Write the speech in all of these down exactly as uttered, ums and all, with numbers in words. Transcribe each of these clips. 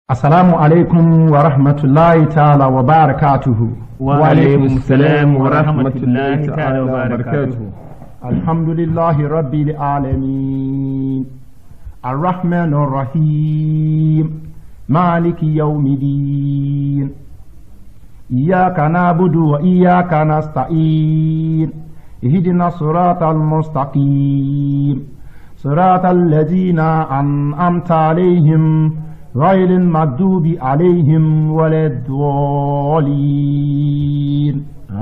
Assalamu alaikum wa rahmatullahi ta'ala wa barakatuhu. Wa alaikum salam wa rahmatullahi ta'ala wa barakatuhu. Alhamdulillahi rabbil alamin. Ar-Rahmanir Rahim. Maliki yawmiddin. Iyyaka na'budu wa iyyaka nasta'in. Ihdina siratal mustaqim. Siratal ladzina an'amta 'alaihim غير المغضوب عليهم ولا الضالين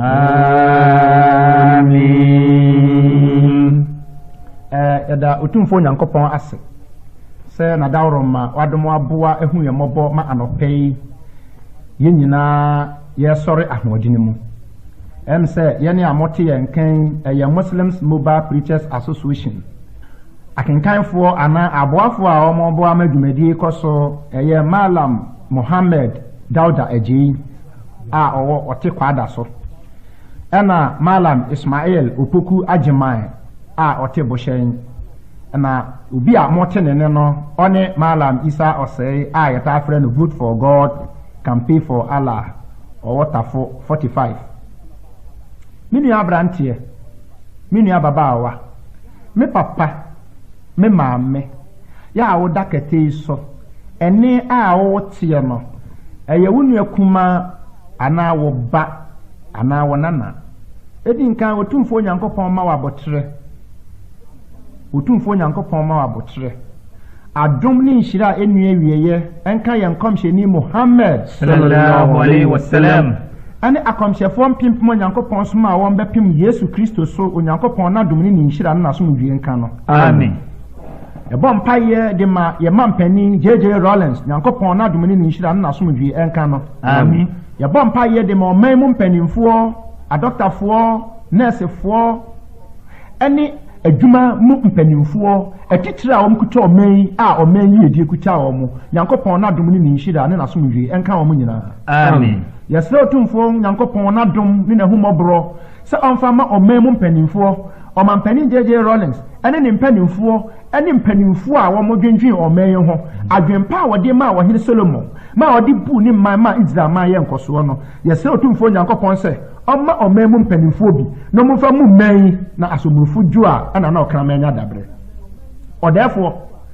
آمين. Eda otumfo nyankopon ase se na dawroma wadomo aboa ehu ye mobo ma anopei ye nyina ye sori ahoodini mu em se ye ne amote ye nkan ye Muslims Mobile Preachers Association akenkanfo ana aboafo a omobo amadumadi koso eye Malam Muhammad Dauda Eji a owo ote kwada so ena Malam Ismail Opoku Ajimai a ote boshen na obi a mote nene no one Malam Isa Osei a yeta afre no Vote for God Campaign for Allah owo tafo forty-five mini abrantie mini ababawa me papa me maame ya wo dakete so ene a wo tie no eye wonu akuma ana wo ba ana wo nana edi nkan otumfo nyankopon ma wa botre otumfo nyankopon ma wa botre adom ni nhira enu awieye enka ye nkomheni Muhammad sallallahu alaihi wasallam ane akomhyefo mpimpimo nyankopon so ma won bepim Yesu Kristo so onyankopon na dom ni nhira na so mwie nka no amen. Ebon paye de ma ye mampani J J Rollins nyankopon na domani ni nhira na somdwi enka no amen. Ye bon paye de ma oman mu mpanimfo adoktafoɔ nursefoɔ eni adwuma mu mpanimfo atitira a omkuta oman a oman yi edi kuta omo nyankopon na domani ni nhira ne na somdwi enka omo nyina amen. Ye sɛ otumfo nyankopon na dom ne na humobro sɛ onfa ma oman mu mpanimfo Oman mpanin J J Rollins ene ne mpanimfo ene mpanimfo a wo modwendwen oman ho adwempa a wode ma wohene Solomon ma wode bu ni man ma Israel ma ye nkoso no ye se otumfo nyankopon se omma oman mu mpanimfo bi no mfa mu man na asomurufo ju a ana na okra manya dabre odefo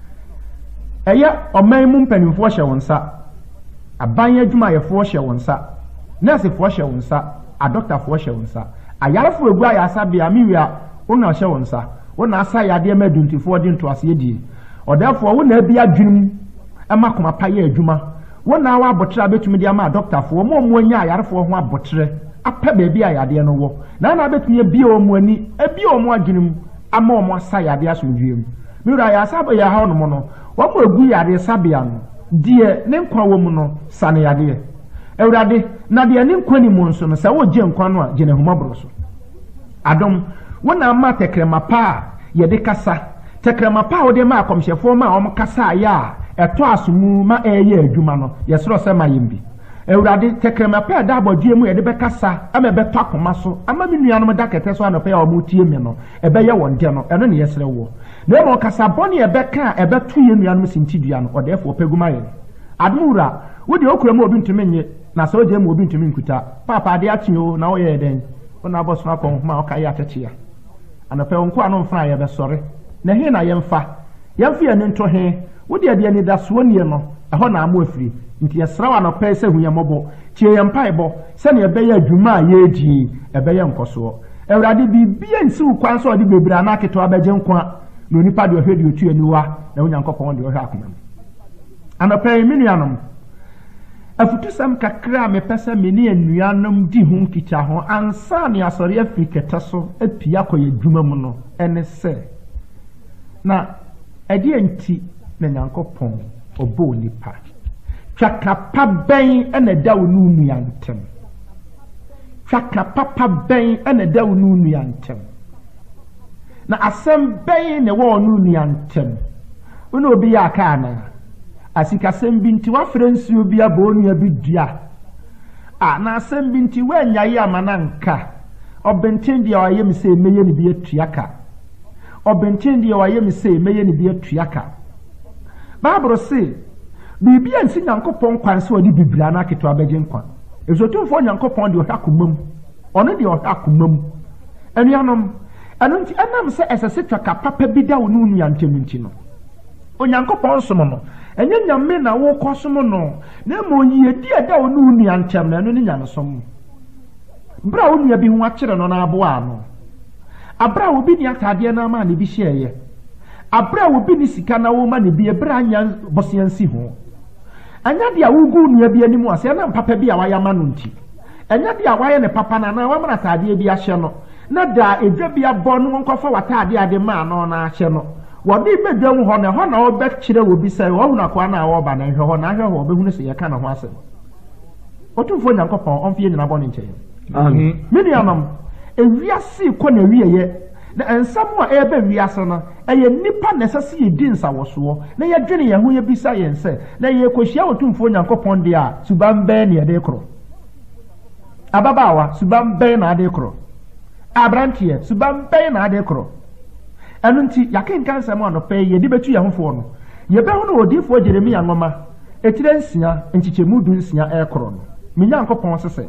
eye oman mu mpanimfo hye wonsa aban adwuma yefo hye wonsa nursefo hye wonsa adoctorfo hye wonsa ayarefo egu ayasa bia miwia wona hye wonsa wona asa yade maduntifo de nto ase die odefo wona bia dwunum ema koma paye adwuma wona wa abotre abetumi de ama doctorfo mo mo nya ayarefo ho abotre apa baabi ayade no wo na na betumi bia o mo ani ebi o mo adwunum ama o mo asa yade asomdwiem miwia ya asa ba ya ha no mo no wo mo egu yade sabia no die ne nkwa wo mu no sane yade Ewurade na de ani nkwani mu nso no sɛ wo gye nkwa no a gye ne homabro so adom wona ma tekrema pa ye de kasa tekrema pa wo de ma akomhyefo ma om kasa ya eto asomu ma eye adwuma no ye soro sɛ ma yimbi Ewurade tekrema pa da abodue mu ye de be kasa ama be to akoma so ama me nuanom da kete so anopa ya omo tie me no ebe ye won de no eno ne yesere wo na mo kasa boni ebe ka ebe to ye nuanom sintidua no odefo peguma ye admura wo de okura mu obi ntumi nye na so je mu obi ntumi nkuta papa de atio na wo ye den ona boso akon ma o kai atete ya anope onko anu mfa ya be sore na he na yemfa yemfa ya nto he wo de de ni da so nie no eho na amo afiri nti yesra wa no pe se hunya mobo tie yempa ebo se na ebe ya adwuma ya edi ebe ya nkoso Ewurade bibia nsi ukwan so de bebira na aketo abeje nkwa no nipa de ohwe de otu aniwa na onyankopon de ohwe akoma anope minuanom afutusam kakra me pesa me ne anuanom di hu nkita ho ansa ne asori afriketa so apia koye dwuma mu no ene se na ade anti na nyankopon obo nipa twaka pa ben ene da wo nu nuantem twaka papa ben ene da wo nu nuantem na asem ben ne wo nu nuantem uno obi ya aka na asika sembinti wa frensi obi abonu abidua a na sembinti wa nyaye amananka obentendi ya waye mse meye ni bi atuaka obentendi ya waye mse meye ni bi atuaka Bible say bibi ansi nyankopon kwan se odi bibira na keto abegye nkwa ezotumfo nyankopon de ohwa komam ono de ohwa komam anuanom anu nti anam se esese twaka papa bi da wo nu nuantem nti no onyankopon som no enye nyame na wo kosom no na mo yie di ada wo nu nuantem na anu ni nyamesom bra wo nua bi ho akere no na abo ano abra wo bi ni atade na ma ne bi hyeye abra wo bi ni sika na wo ma ne bi ebra anya bosiansi ho anya dia wo gu nua bi animu ase na papa bi a waya ma no nti anya dia waya ne papa na na wa ma atade bi ahye no na da edwa bi abọ no nkofa watade ade ma no na ahye no wodi bedwam ho na ho na wo be kire wo bi sai wo na kwa na wo ba na hwe ho na hwe ho be hunu se ye ka na ho ase otumfo nyankopon onfie nyina bọ ne nche amen medianam ewiase ko na wieye na ensamu a ebe wiase no eye nipa nesase ye din sawoso na ye dwene ye ho ye bisa ye nse na ye kohia otumfo nyankopon de a subambe ne ye de kro ababawa subambe na de kro abrantie subambe na de kro enu nti yakenka nsam ano pe ye de betu ye hofo no ye be ho no odifo Jeremia ngoma etire nsia nchichemu du nsia e kro no minyankopon sese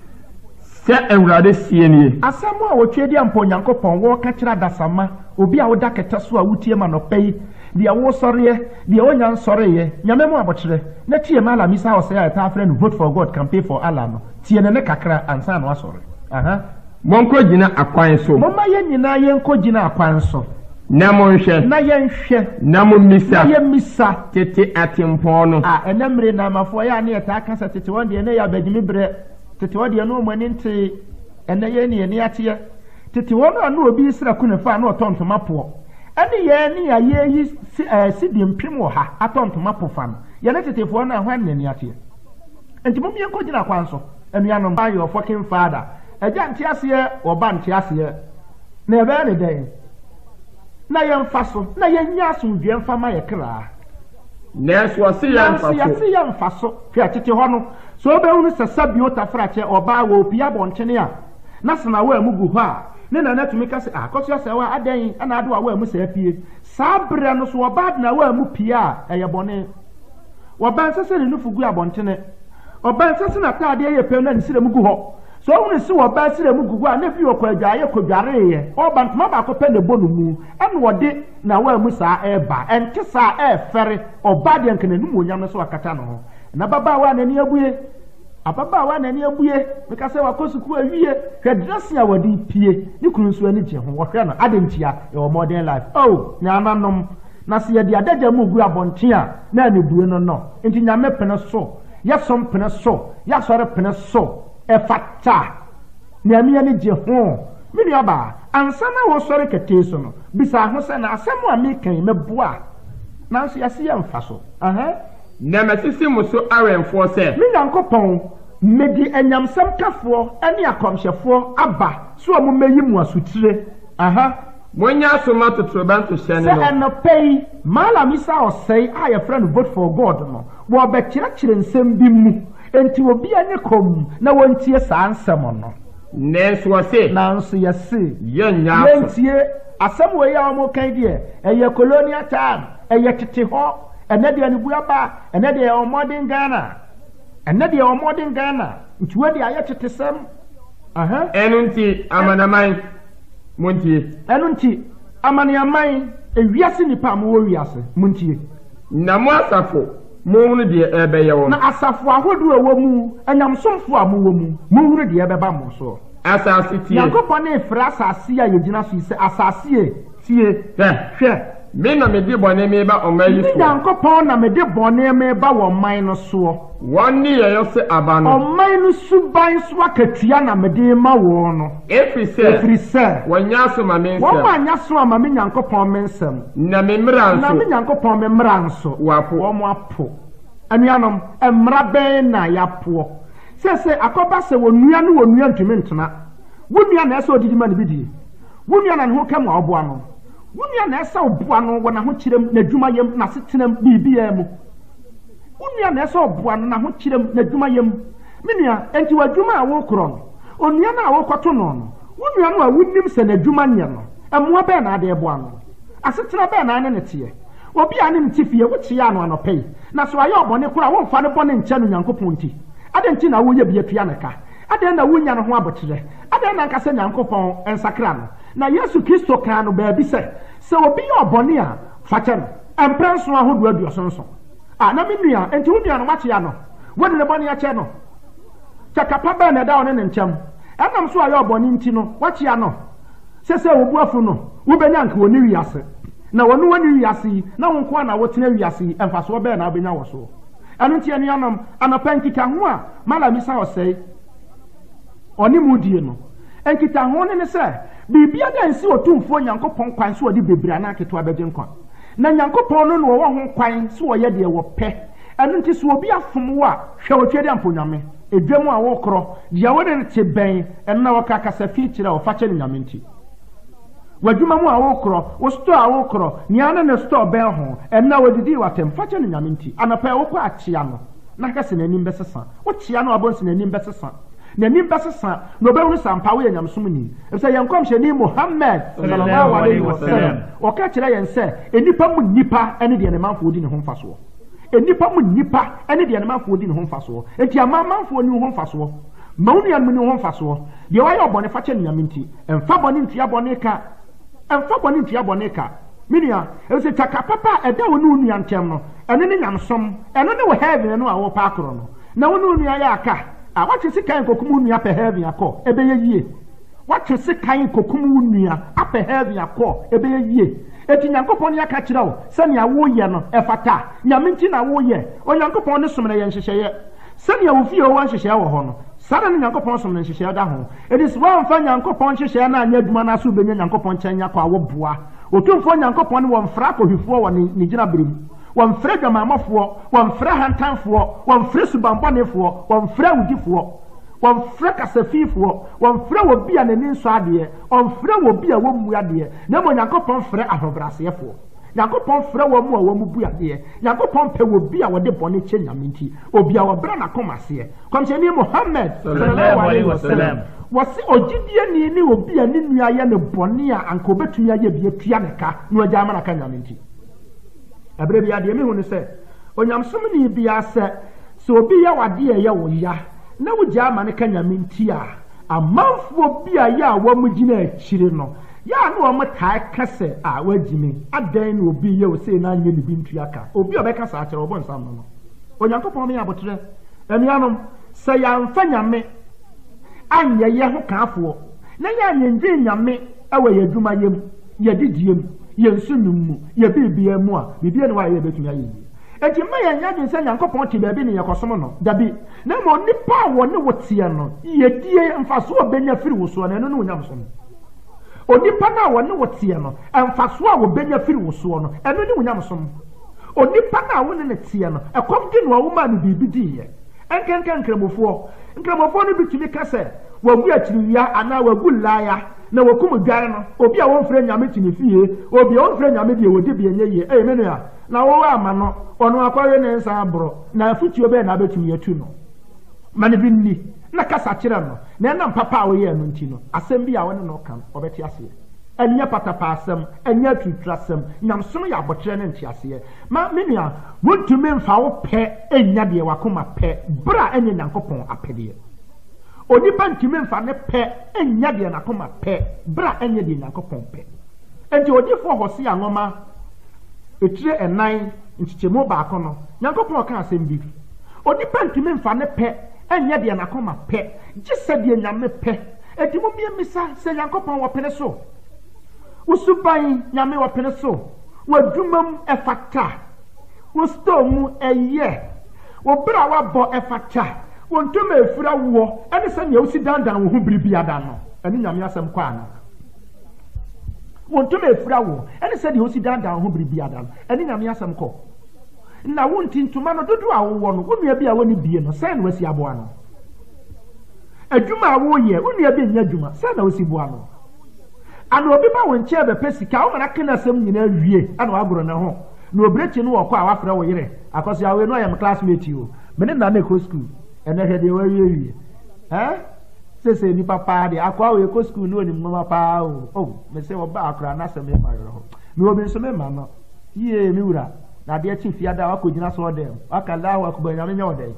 se ewurade sienie asamo a wotwedi ampo nyankopon wo ka kira dasama obi a woda keta so a wutie ma no pei dia wo sɔreɛ dia wonya nsɔreɛ nyame mu abɔkyerɛ na tie ma la misa o say a ta afre no vote for God campaign for Allah no tie ne ne kakra ansa no asɔre aha monko gina akwan so momma ye nyina ye nko gina akwan so na monhwɛ na ye nhwɛ na mumisa na ye misa tete atempɔn no a enamre na mafo ya ne ta aka sa tete wonde ne ya badimi bre tete wode no mo ninte ene ye ne ne atie tete wono anu obi isra kunefa na otontoma po ene ye ne ya ye yi sidi mpem wo ha atontoma po fa no ye ne tete fo na hwan ne ne atie enti mum ye ko gina kwan so anuanom buy your fucking father eja nti ase oba nti ase na ebe ne den na ye mfa so na ye nya so dwe mfa ma ye kra neso ase ya mfa so ya se ya mfa so hwe tete ho no so obe hu sesa biota frache oba wo pia bonchene a na sena wa mu gu ho a ne na natumi ka se akoso ase wa adan ana ado wa mu se apie sabre no so oba na wa mu pia eye bone oba sese ne nufu gu abonchene oba sese na taade ye pe na nisire mu gu ho so hu ne se oba sire mu gu a na fi okwadwa ye kodware ye oba ntoma ba ko pe ne bonu mu ene wode na wa mu sa eba ente sa e fere oba de nkene nu mu onyam no so akata no ho na baba wa na ni abuye ababa wa na ni abuye meka se wa kosuku awie hwe dress ya wadi pie ni kunu nso ani je ho wo hwe no adentia e wo modern life oh nya nanom na se ye de adaja mu gu abonte a na ne bue no no enti nya me pene so ya som pene so ya sore pene so e fata na me ani je ho me ni aba ansa na wo sore kete so no bisa ho se na asem a me kan me boa na so ya se ya mfa so aha na masisi muso awenfo se me nyankopon medi enyamsam kafo ene akomhyefo aba so mo meyi mu asutire aha monya asoma totroban to hyene no se enopei mala misa osei a ye friend vote for God no wo be kire kire nsem bi mu enti obi anye kom na wontie saa nsem no neso ase na nso yesi ye nya yentie asem we ya mo kan die eye colonial time eye tete ho ene de anibu aba ene de o modern Ghana ene de o modern Ghana ntuwe de aye tetesem aha enunti amanaman montie enunti amaniaman ewiase nipa mo wiase montie na mo asafo mo hunu de ebe ye wo na asafo ahodo ewo mu anyamsomfo a mo wo mu mo hunu de ebe ba mo so asase tie yakopon e fra asase a yegina so ise asase e tie hwe hwe me na me di bone me ba o mayi so yankopon na me di bone me ba wo man no so wonni ye yo se aba no o man no suban so akatua na me di ma wo no efri se efri se wonya so ma me nsem wo ma nya so ma me yankopon me nsem na me mra nso na me yankopon me mra nso wapo wo mo apo anuanom emra ben na yapo se se akoba se wonua no wonua ntumi ntena wonua na ese odidi ma ne bidie wonua na ne ho kam obo ano wonua na esa oboa no wona ho kirem na dwuma yem na setenam bibia mu wonua na esa oboa no na ho kirem na dwuma yem menua enti wadwuma a wo kro no onua na wo kwato no no wonua no a wonnim se na dwuma nye no emoa be na ade boa no asetena be na ne ne tie obi anim tifie wo tia no anopɛ na so aye obone kura wo mfa ne bone nkyɛ no Nyankopɔn nti ade nti na wo ye bia tua neka ade na wo nya no ho abotere ade na nkasa Nyankopɔn ensakra no na Yesu Kristo kan no baabi sɛ sɛ obi ye obone a fa kyɛ no emprenso ahodo aduosonso a na menua enti wo nua no wakyea no wo ne bone ya kyɛ no chakapa ba na da one ne nkyɛm ɛnam so aye obone nti no wakyea no sɛ sɛ wo buafu no wo benya nka woni wiase na wonu woni wiase na wo nko na wo tena wiase emfaso be na obenya wo so anu ntia ni anam anapa nkita ho a mala misa osei oni mudie no nkita ho ne ne se bibia da nsi otumfo Nyankopɔn kwan so odi bebira na aketo abegye nkwa na Nyankopɔn no no wo ho kwan so wo ye de wo pɛ anu nti so obi afom wo a hwɛ otwe de amponyame edwam a wo kro dia wo de te bɛn ɛna wo kakasa fi kyerɛ wo fa kyɛ nyame nti wadwuma mu a wo kro wo sto a wo kro nia na ne sto ben ho enna wodidi watem fa kyɛ no nyame nti anapa wo kɔ akyea no na ka se nanim bɛsesa wo kyea no abon se nanim bɛsesa nanim bɛsesa no bɛhu sampa wo nyamsom ni sɛ yankom hye ni Muhammad sallallahu alaihi wasallam o ka kyerɛ yɛn sɛ enipa mu nipa ene de ne manfo odi ne ho mfaso enipa mu nipa ene de ne manfo odi ne ho mfaso enti amamanfo ni ho mfaso mawuni an mu ni ho mfaso de wa yɛ obone fa kyɛ no nyame nti emfa bone ntia bone ka emfa bone ntia bone ka minia ese taka papa eda wo nu nua ntem no ene ne nyamsom ene ne wo heaven no a wo pa akoro no na wo nu nua ya aka a wache sikan kokum nua pe heaven akọ ebe ye yie wache sikan kokum nua apɛ heaven akọ ebe ye yie eti Nyankopɔn ya ka kyerɛ wo sɛ nea wo ye no efata nyame nti na wo ye o Nyankopɔn ne somna ye nhyehyɛ sɛ nea wo fie wo nhyehyɛ wo ho no sada ne Nyankopɔn somna nhyehyɛ da ho edi so wa mfa Nyankopɔn nhyehyɛ na anya adwuma na so benya Nyankopɔn kyanya kwa wo boa otumfo Nyankopɔn ne wo mfra kohwifo wo ne gyina berem wo mfra dwamamafo wo mfra hantanfo wo mfra subambɔnefo wo mfra udifo wo mfra kasafifo wo mfra wo bia ne nso ade wo mfra wo bia wo mu ade na mo Nyankopɔn mfra ahobrasefo Nyankopɔn frɛ wo mu a wo mu bu ade Nyankopɔn pɛ wo bia wo de bɔne kye nyame nti obi a wo bra na komase komhyɛni Muhammad sallallahu alaihi wasallam wasi ogidie ni ni obi a ne nua ye ne bɔne a anka obetumi aye bia tua ne ka no agya amana ka nyame nti abre bia de me hu ne sɛ onyamsom ni bia sɛ so obi ya wade ye wo ya na wo gya amana ka nyame nti a amanfo bia ya wo mu gina akyire no ya no o mata kase a wagime adan no obi ye o sei na anye ne bi ntua ka obi obeka sa akyere obo nsam no Onyankopɔn me abotre anuanom sɛ ya mfa nyame anye ye ho kaafo na ya nyenje nyame awe ye dwuma yem ye didiem ye nsunum mu ye bibia mu a bibia ne wa ye betumi aye enti ma ya nya sɛ Nyankopɔn te baabi ne yekosom no dabi na mo nipa wo ne wotie no ye die mfaso obenya firi wo so na no no onyamsom onipa na wo ne wotie no emfaso a wo benya firi wo so no eno ne onyamsom onipa na wo ne ne tie no ekom di no wo ma ne bibi di ye enkenken nkramofo nkramofo no bitumi kase wagu akiriwia ana wagu laya na wakum dware no obi a won frɛ nyame tini fie obi a won frɛ nyame die wodi bi enye ye eh menu ya na wo ama no ono akwaye ne nsa abro na afutuo be na betumi atu no mane bi ni na kasa kyerɛ no na na papa a wo ye no nti no asɛm bi a wo ne no kan obeti ase enya patapa asɛm enya tutura asɛm nyamsom ya abotre ne nti ase ma menua wontumi mfa wo pɛ enya de wakoma pɛ bra enye Nyankopɔn apɛde onipa ntumi mfa ne pɛ enya de nakoma pɛ bra enye de Nyankopɔn pɛ enti odifo hɔse anoma etire enan nchichemo baako no Nyankopɔn ka asɛm bi onipa ntumi mfa ne pɛ enya de nakoma pɛ gye de nyame pɛ enti mo bia misa sɛ Nyankopɔn wɔpene so usuban nyame wɔpene so wadwumam efata wo stomu eye wo bra wabɔ efata wo ntoma efura wo ene sɛ ne usi dandan wo hu biribi ada no ene nyame asɛm kɔ ana wo ntoma efura wo ene sɛ ne usi dandan wo hu biribi ada no ene nyame asɛm kɔ na wo ntintuma no dodo a wo wo no wo nua bi a wo ne bie no sɛ na wasi aboa no adwuma a wo ye wo nua bi nya adwuma sɛ na wasi boa no ana obi ba won kye be pesika wo na kana asɛm nyina wie ana wagoro ne ho na obrechi no wokɔ a wafrɛ wo yere akoso awe no ayam classmate yo me na na ko school ene hede wa wie wie eh sese ni papa de akwa we ko school no ni mama pa o oh me se wo ba akra na asɛm e ma yoro ho me obi so me ma no Ye miura na de chief yada wakojina so dem akala wakuba nyame nya odai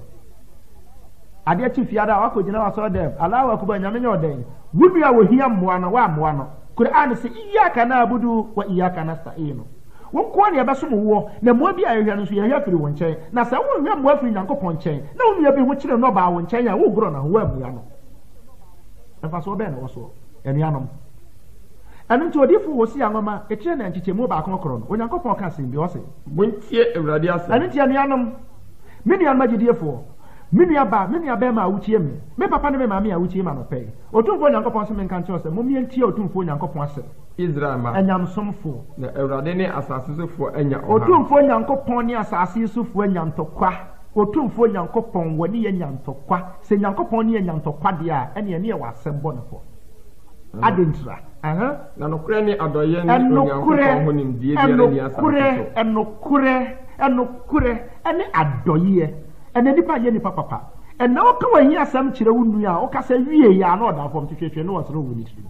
ade chief yada wakojina so dem ala wakuba nyame nya odai wudua wo hia mmoa no wa mmoa no Qur'an se iyyaka na'budu wa iyyaka nasta'in won ko ne be so wo na mmoa bi ayehwa no so yehwa firi won chen na sa won hwa mmoa firi Nyankopɔn chen na won ya bi ho kire no ba won chen ya wo gro na ho amua no efa so be na wo so enuanom anu nti odifo wo si anoma etire na nchiche mu ba akon kro no Onyankopɔn ka se bi o se buntie Awurade asa anu nti enuanom mini an magidefo mini aba mini aba ma awuchie me me papa ne me ma me awuchie ma no pe otumfo Onyankopɔn se me nka nche o se mo me ntie otumfo Onyankopɔn ase Israel ma anyamsomfo na Awurade ne asase sofo anya otumfo Onyankopɔn ne asase sofo anya ntokwa otumfo Onyankopɔn woni ye nyantokwa se Nyankopɔn ne ye nyantokwa de a ene ne ye wasɛmbɔ ne fo adentra aha na nokure ne adoye ne Onyankopɔn honim die biara ni asase enokure enokure enokure ene adoye ene nipa ye nipa papa ene o ka wahi asam kire wunu a o ka sa wie ya na oda fom twetwe no wasoro wuni tiri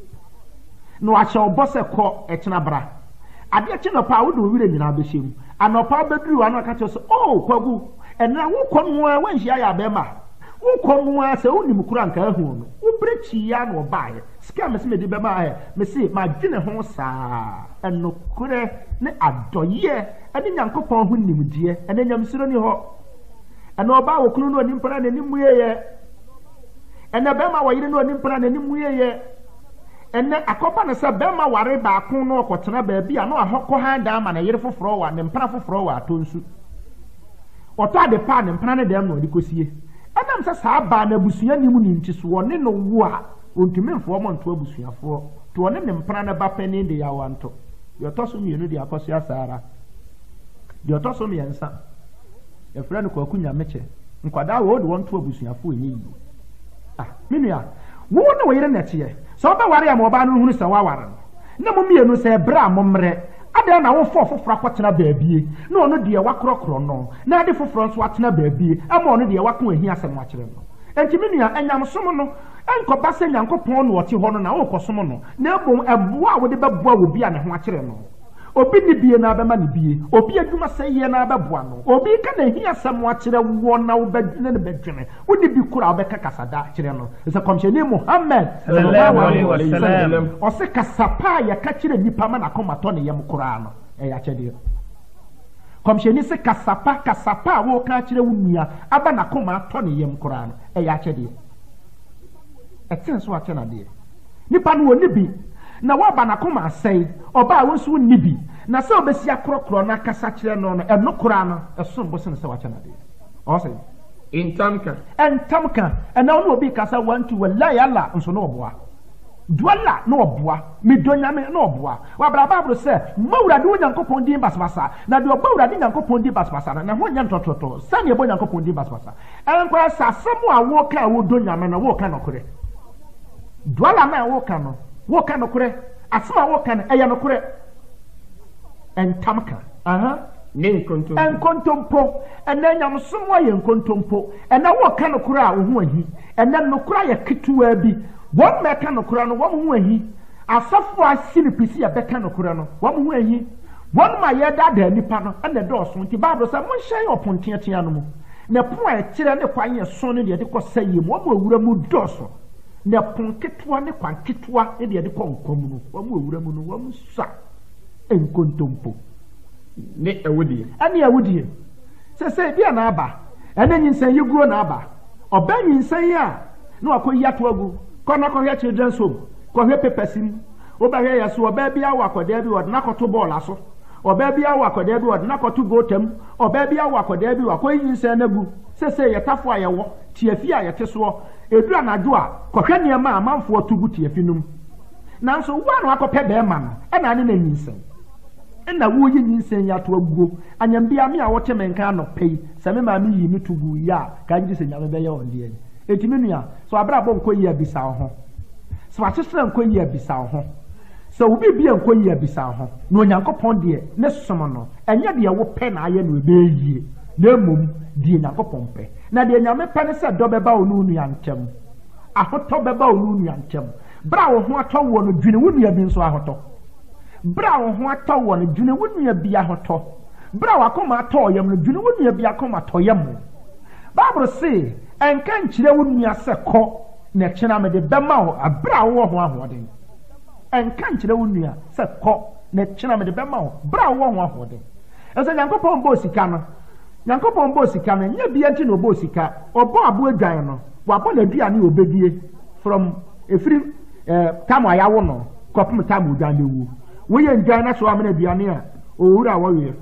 no ache obose ko etena bra ade che no pa wo do wire nyina behiem anopa beduru wa na ka che so oh kwagu ene wo kono a wanhia ya be ma wo kono a se unim kura nka ahu no wo brechi ya no baaye sika me se me di be ma e me se ma dwene ho saa enokure ne adoye ene Nyankopɔn ho nimdie ene nyamsiro ni ho ene oba wo kunu no nimpra na nimu yeye ene be ma wayire no nimpra na nimu yeye ene akopa ne se be ma ware ba akon no okotena ba bia no ahokɔ handa ama na yire foforo wa ne mpra foforo wa atonsu oto ade pa ne mpra ne dem no dikosie enam se saa ba na busua nimu ni ntiso ne no wo a ontumi mfo mo nto abusuafo to ne ne mpra na ba pani de ya wanto yo to so mienu de akoso asara yo to so miensa e fra no kwaku nyameche nkwada wo de wonto abusuafo enyi yi ah menua wo na wo yire na tie so ba ware ya mo ba no hunu se wa ware na mo mienu se bra mo mre ade na wo fo foforo akotena baabie na ono de wakorokoro no na ade foforo nso atena baabie ama ono de wakon ahi asem akere no enti menua anyamsom no enkoba se Nyankopɔn no wote ho no na wo kosom no na ebom eboa wo de beboa wo bia ne ho akere no obi ni bie na abema ni bie obi adwuma sɛ ye na abeboa no obi ka na hi asɛm akere wo na wo badwene ne badwene wo de bi kura wo bɛka kasada akere no sɛ komhyɛni Muhammad sallallahu alaihi wasallam o se kasapa ya ka kire nipa ma na komato ne yem kura no e ya kyede komhyɛni se kasapa kasapa wo ka kire wo nua aba na komato ne yem kura no e ya kyede ɛten so ate na de nipa no woni bi na waba na koma asai oba wo so nibi na se obesi akrokro na kasa kire no no eno kora no esom bo se se wacha na de o se intamka entamka ena no obi kasa wantu wallahi Allah nso no oboa duala no oboa midonya me no oboa wa bra babro se mawurade wo Nyankopɔn din basbasa na de obawurade Nyankopɔn din basbasa na ho nya ntototo sane ebo Nyankopɔn din basbasa enko asa asemu a wo ka wo donya me na wo ka no kore duala na wo ka no wo ka no kure asema wo ka no eya no kure entamka aha ne nkontompo enkontompo ena nyamsom wa ye nkontompo ena wo ka no kure a wo ho ahi ena no kure ya ketuwa bi wo me ka no kure no wo ho ahi asafo asini pisi ya beka no kure no wo ho ahi wo ma ye dada nipa no ena dɔɔso nti Bible say mo hyen oponteatea no mu na po a kire ne kwan ye so ne de de kɔ sayi mo mo awura mu dɔɔso na ponketwa ne kwanketwa e de de konkom no wa mu owura mu no wa mu sa enkontompo ne awudie ani awudie se se bia na aba ene nyinsan yiguo na aba oba nyinsan a na wakoyi ato agu kono ko hwe children's home ko hwe pepesim oba hwe ya so oba bia wakoda bi wod na koto ball aso oba bia wakoda bi wod na koto gotem oba bia wakoda bi wakoyi nyinsan na gu se se yetafo ayewo tiafi a yete so edura na do a kohwe niam a manfo tugu tiafi num nanso wa no akopɛ be ma no e na ne na nyinsan e na wo yi nyinsan ya to aguo anyambia me a wote menka no pei se me ma me yi mi tugu ya ka ngi se nyame be ye on de etimi nua so abra bo nko yi abisa ho so atesere nko yi abisa ho so obi bia nko yi abisa ho na Onyankopɔn de ne som no enye de wo pɛ na aye no be yie na mum die Nyankopɔn pɛ na de nyame pɛ ne se do beba onu nua ntem ahotɔ beba onu nua ntem bra wo ho atɔ wo no dwene wo nua bi nso ahotɔ bra wo ho atɔ wɔ no dwene wo nua bia hoto bra wa koma atɔ yam no dwene wo nua bia koma atɔ yam Bible say enka nkyire wo nua sɛ kɔ na kyena me de bɛma wo abra wo ho ahoden enka nkyire wo nua sɛ kɔ na kyena me de bɛma wo bra wo ho ahoden ɛsɛ Nyankopɔn bɔ sika no Nyankopɔn bɔ sika no nya bia nti no bɔ sika ɔbɔ abo adwan no wabɔ na duane obedie from efiri eh tamo ayawo no kopum tamo odwan dewu wo ye ndwan na so amena duane a owura wo we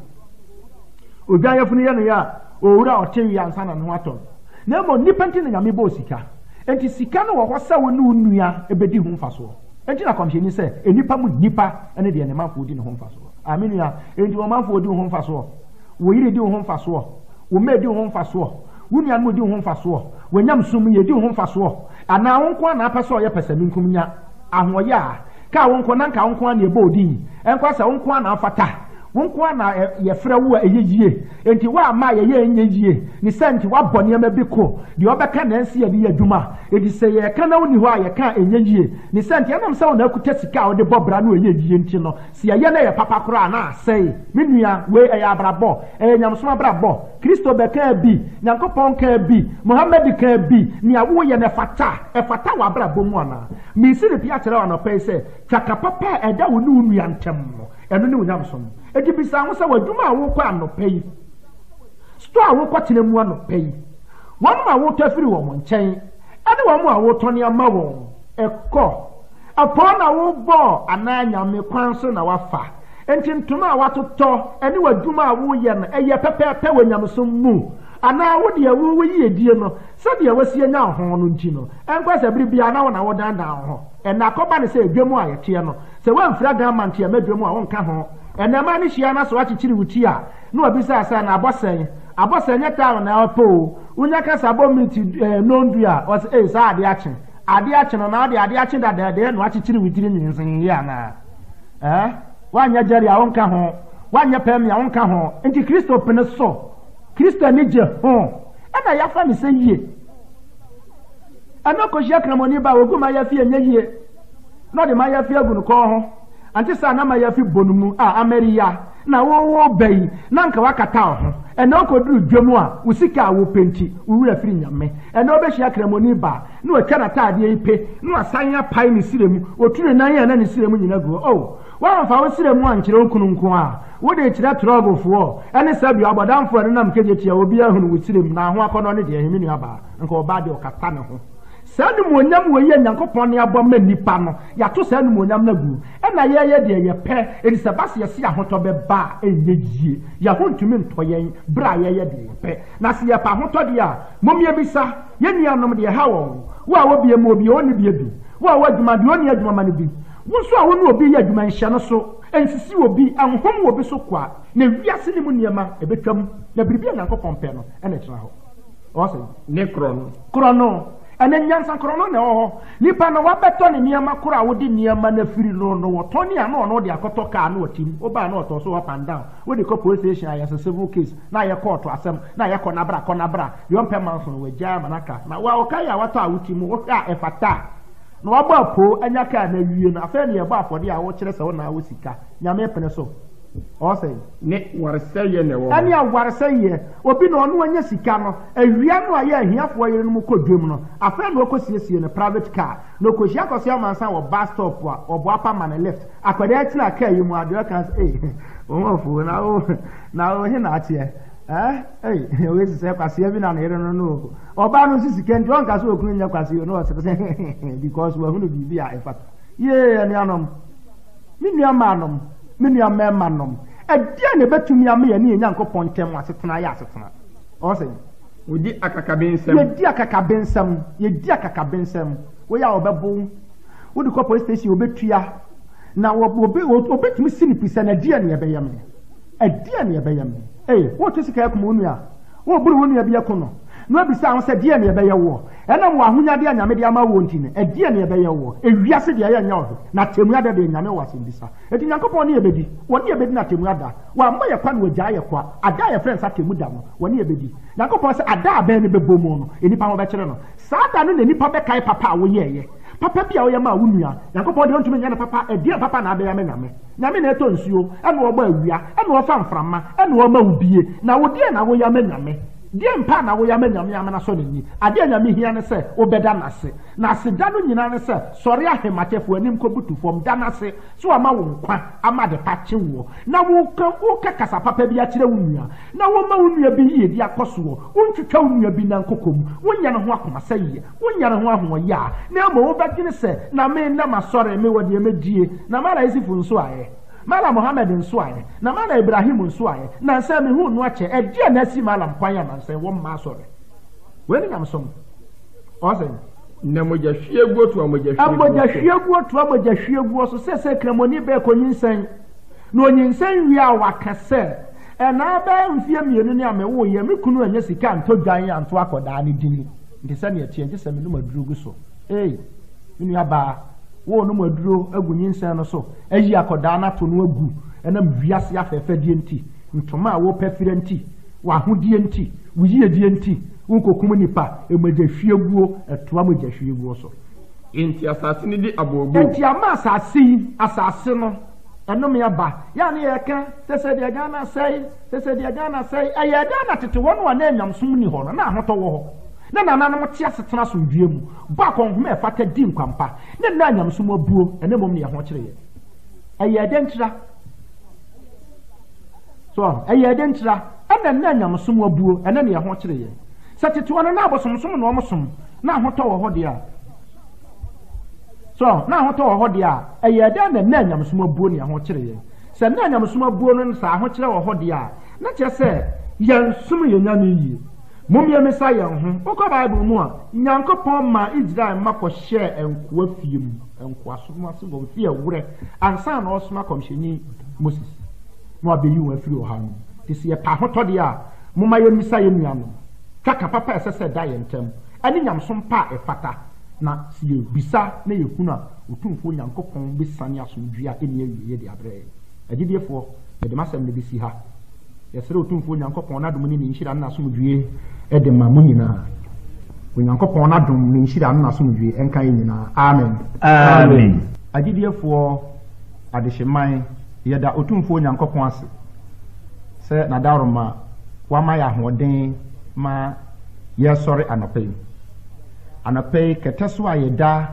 odwan yefunu ye no ya owura otewi ansa na no atɔ na mo nipa nti na nyame bɔ sika enti sika no wo hosa wo nu nua ebedi hu mfaso enti na komhye ni sɛ enipa mu nipa ene de ne manfo odi ne ho mfaso amenu ya enti wo manfo odi ho mfaso wo yire di ho mfaso wo me di ho mfaso wo nua no di ho mfaso wo nyam sum ye di ho mfaso ana wo nko na apɛ sɛ ɔyɛ pɛsɛ ninkum nya ahoyɛ a ka wo nko na nka wo nko na ebe odi enko sɛ wo nko na afata wo nko na ye frɛ wo eyeyie enti wa ama ye ye enyeyie ni senti wa bɔ nneɛma bi ko de ɔbɛka na nsi ye di adwuma edi sɛ ye ka na woni hɔ a ye ka enyeyie ni senti enam sɛ wo na akuta sika wo de bɔ bra no eyeyie enti no si ye na ye papa kora na asɛe menua we ɛyɛ abrabɔ ɛyɛ nyamso abrabɔ Kristo bɛka bi Nyankopɔn ka bi Muhammad ka bi ni awo ye na fata e fata wa abrabɔ mu ana mi si de pia kyerɛ wa no pɛ sɛ twaka papa ɛda wo nu nua ntem no ɛno ne onyamso edi bisa ho sɛ wadwuma a wo kɔ anɔpɛ yi store a wo kɔ tena mu anɔpɛ yi wɔn ma wo tafiri wɔ mo nkyɛn ɛne wɔn a wo tɔne ama wɔn ɛkɔ apɔ na wo bɔ anaa nyame kwan so na wafa enti ntoma a watotɔ ɛne wadwuma a wo yɛ no ɛyɛ pɛpɛɛpɛ wɔ nyamso mu ana wo de wo wo yie die no sɛ de wo sie nya ho no nti no ɛnkɔ sɛ biri bia na wo na wo dandan ho ɛna akɔba ne sɛ edwemu a yɛte no sɛ wɔmfira gamma ntia medwemu a wonka ho ɛnama ne hyia na so akyekiri wuti a na obisa asa na abɔsɛn abɔsɛn nyɛ taa na ɔpɔ unya kasa bɔ minti nondu a ɔsɛ eh sa ade akye ade akye no na ade ade akye dada de no akyekiri wuti ne nyinsen yi ana eh wanya jari a wonka ho wanya pɛm ya wonka ho nti Kristo pene so Kristo ni je ho ana ya fa ne sɛ yie ana ko hia kramoni ba oguma ya fi enye yie no de ma ya fi agu no ko ho anti sa na ma ya fi bonumu a ameriya na wo wo bai na nka wakata ho ena okoduru dwemu a usika wo penti wura firi nyame ena obehia kramoni ba na otwa na taade ipe na asanya pai ni siremu otune nan ya na ni siremu nyina go oh wa fa wo siremu ankyere okunu nko a wo de kyira trogofo ene sabi abodamfo ne nam keje tia obi ahunu wo siremu na ho akɔnɔ ne de ehimi ni aba nka oba de okata ne ho sanu monyam wo ye Nyankopɔn ne abɔ ma nipa no ya to sanu monyam na gu ɛna ye ye de ye pɛ elisabasi ye si ahotɔ be ba enye yie ya ho ntumi ntɔ yen bra ye ye de ye pɛ na se ye pa ahotɔ de a momie bisa ye nuanom de ha wɔn wo a wo bie mo bi oni bie bi wo a wo adwuma de oni adwuma ma ne bi wo so a wo no obi ye adwuma nhyɛ no so ensisi obi anhom obi so kwa na wiase ne mu niema ebetwam na biribi Nyankopɔn pɛ no ɛna kyerɛ hɔ ɔsɛ ne krono krono ene nyansa krono ne ho nipa no wabeto ne niama kora wo di niama na firi no no woto ne ano no de akoto ka na otim oba na oto so up and down we de police station aye civil case na ye court asem na ye kɔ na bra kɔ na bra yon payment so we jaa manaka na wa okai a wato a wotim wo ka efata na wabɔ apo anya ka na wie na afa ne ye bɔ afɔde a wo kyerɛ sɛ wo na wo sika nyame pene so ɔsɛ ne waresɛye ne wo ani a waresɛye obi na ɔno anya sika no awia no ayɛ ahiafoɔ yere no mu kodwem no afa na okosiesie ne private car na okohia kɔse amansa wɔ bus stop a ɔbɔ apa ma ne left akwade atina car yi mu ade ka eh wɔn afo na o na o he na atie eh eh we se kwase bi na yere no no ɔba no sisi kenti on ka so okunu nya kwase no ɔse sɛ because we hunu bibi a efat ye ani anom mi nua manom minua mema nom adia ne betumi ame ye ne Nyankopɔn ntem asetena ya asetena ɔsɛ odi akakabensam ye di akakabensam ye di akakabensam wo ya obebo wo di ko police station obetua na obi obetumi sinipisa na dia ne yebeyam ne adia ne yebeyam ne eh wo to sika yakum onua wo buru onua bi yakono no abisa ho sɛ dia ne yebeye wo ɛna wo ahonya de anyame de ama wo ntine adia ne yebeye wo ewiase de ya nya wo na temu ada de nyame wase mbisa eti Nyankopɔn ne yebedi wo ne yebedi na temu ada wa mma ye kwa no gya ye kwa ada ye friends atemu da no wo ne yebedi Nyankopɔn sɛ ada aban ne bebomu no enipa ho be kyere no saa da no na nipa be kai papa wo ye ye papa bia oyama wunua yankopon de ontumi nya papa e dia papa na abia me nyame nyame na eto nsuo e no ogba awia e no ofa mframa e no oma ubie na wo dia na wo ya me nyame die mpa na wo ya me nyame amana so ni ade nyame hia ne se obeda nase na se da no nyina ne se sori ahematefo anim kobutu fom da nase so ama wo nkwa ama de pache wo na wo ka wo ka kasa papa bi a kire wunua na wo ma wunua bi yie di akoso wo wontwetwa wunua bi na nkokom wonya ne ho akoma saye wonya ne ho aho ya na ma wo bagine se na me na ma sori me wode emedie na mara isifu nso aye Mala Muhammad nso aye na mala Ibrahim nso aye na nsa me hu no ache e dia na si mala mkwanya na nsa wo ma sore we ni nyamsom o se na moja hwiegu to moja hwiegu amoja hwiegu to moja hwiegu so se se kremoni be ko nyinsan no nyinsan wi a wakase e na ba mfie mienu ni amewo ye me kunu anya sika nto dwan ya nto akoda ni dini nti se na ye tie nti se me no maduru so eh ni aba wo no maduro agunyi nsan no so ayi akoda na to no agu enam viase afefe die nti ntoma a wo pefire nti wa hodie nti wo yie die nti wo kokum nipa emaja hwieguo etoa maja hwieguo so enti asase ni di abobo enti ama asase asase no enom ya ba ya ne yeka sese de Ghana sei sese de Ghana sei aye Ghana tete wono wa na anyamsom ni ho no na ahoto wo ho na nana no tia setena so ndue mu ba konhoma e fata di nkwampa na na anyamsom abuo ene mom ne ye ho kire ye aye dentira so aye dentira ana na anyamsom abuo ene ne ye ho kire ye satete wono na abosomsom no omosom na ahoto wo ho de a so na ahoto wo ho de a aye de na na anyamsom abuo ne ye ho kire ye se na anyamsom abuo no sa ho kire wo ho de a na che se yansum ye nyame yi Mumia Messiah, Oko Bible more, Yankopon ma Israel mako share and quafium and quasuma fear wure, and son or smack commissioning Moses. No be you and through hand. This year Pahotodia, Mumaya Messiah Miano. Kaka papa said die and tem, and in yam some pa a fata. Na see you bisa, ne kuna, utum for Yankopon be sanya sum dria in ye de abre. I did therefore, the master may be see her. Yesere otumfo nyankopon na dum ni nhira na somdwie e de ma munyina nyankopon na dum ni nhira na somdwie enkan nyina amen amen agidefo adehyeman yeda otumfo nyankopon ase se na daroma wa ma ya hoden ma ye sori anope anope keteso ayeda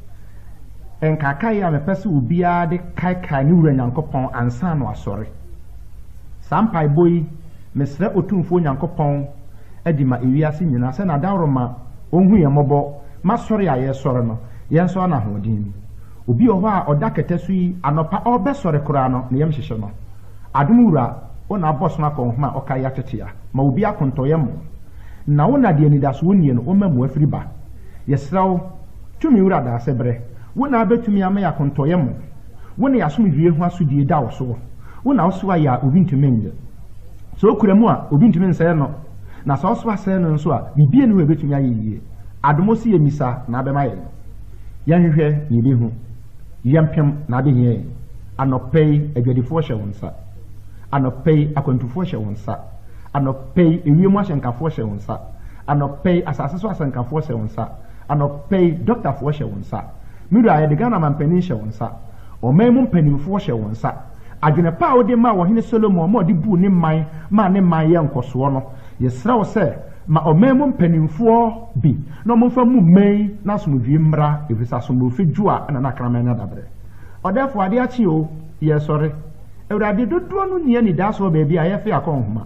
enkaka ya mepese obia de kai kai ni wura nyankopon ansa no asori Sampai boy mesre otumfo nyankopon edima ewiase nyina se na dawroma onhu ye mobo masori aye sore no ye nso na hodin obi oho a oda ketesu yi anopa obesore kura no ne yem hyehye no adumura ona boso na konhoma okai atetea ma obi akontoye mo na wona de anidaso wonie no omamu afiriba yesraw tumi wura da sebre wona betumi ama yakontoye mo wona yasomdwie hu asodie da wo so wona oswa ya obi ntumende so okuramu a obi ntumen sey no na so oswa sey no nso a bibie no ebetumi ayeye adomosi yemisa na abema ye yanhwehwe ni behu yampem na abehie anopei adwadifo hye wonsa anopei akwantufo hye wonsa anopei ewiemu ahyenkafo hye wonsa anopei asase so asenkafo hye wonsa anopei doctorfo hye wonsa miru aye de Ghana mampani hye wonsa omemu mpanimfo hye wonsa adwene pa wo de ma wo hene Solomon ma odi bu ne man ma ne man ye nkoso no yesra wo se ma omemu mpanimfo bi no momfa mu mei na somdwie mra efisa somdwo djua na na kraman na dabre odefo ade achi o ye sore ewrade dodo no nie ni da so ba bia ye fe akonhoma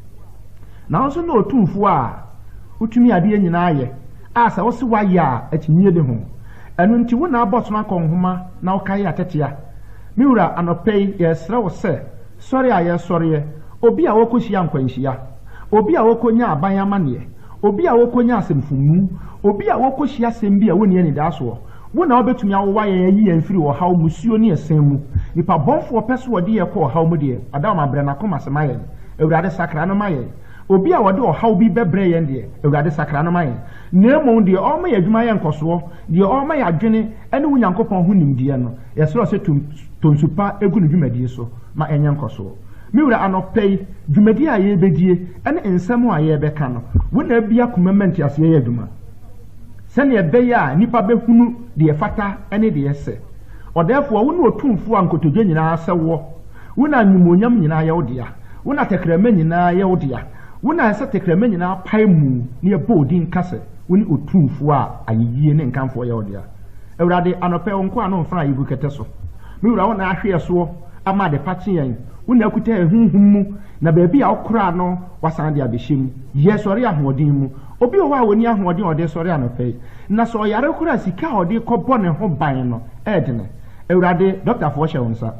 na so na otumfo a utumi ade nyina aye asa wo se waye a achinie de ho enu nti wo na aboso akonhoma na wo kai atetea miura anopei yesra wo se sori aye sori obi a wokohia nkwanhia obi a wokonya aban amane obi a wokonya asemfumu obi a wokohia asem bi a woni ani da so wo na obetumi awowa ye yi yemfiri wo haw musuo ne esen mu nipa bonfo peso wode ye ko haw mu de adam abre na koma semaye ewurade sakra no maye obi a wode o haw bi bebre ye de ewurade sakra no maye nemo de o ma yadwuma ye nkoso de o ma yadwene ene wo nyankopon ho nimdie no yesro se tum tonsupa egu ne dwumadie so ma enye nkoso miwura anopei dwumadie a ye bedie ene ensem a ye beka no wo na bia komamenti ase ye adwuma sɛnea ɛbɛyɛ a nipa bɛhunu deɛ fata ne deɛ ɛsɛ ɔdɛɛfoɔ wo ne otumfoɔ a nkotodwe nyinaa sɛ wɔ wo na nwumonyam nyinaa yɛ wo dea wo na tɛkrɛma nyinaa yɛ wo dea wo na ɛsɛ tɛkrɛma nyinaa pae mu ne yɛbɔ odin kasɛ wo ne otumfoɔ a ayeyie ne nkamfoɔ yɛ wo dea awurade anɔpɛ wo nko a no mfra yibu kɛtɛ so me wura wo na ahwe soɔ ama de pakye yɛn wo na akuta ehunhum mu na baabi a wokora no wasan de abɛhyɛ mu yɛ sɔre ahoɔden mu obi wɔ hɔ a wɔni ahoɔden ɔde sɔre anɔpɛ na sɛ ɔyare kora sika a ɔde kɔbɔ ne ho ban no ɛɛdene awurade dɔktafoɔ hyɛ wo nsa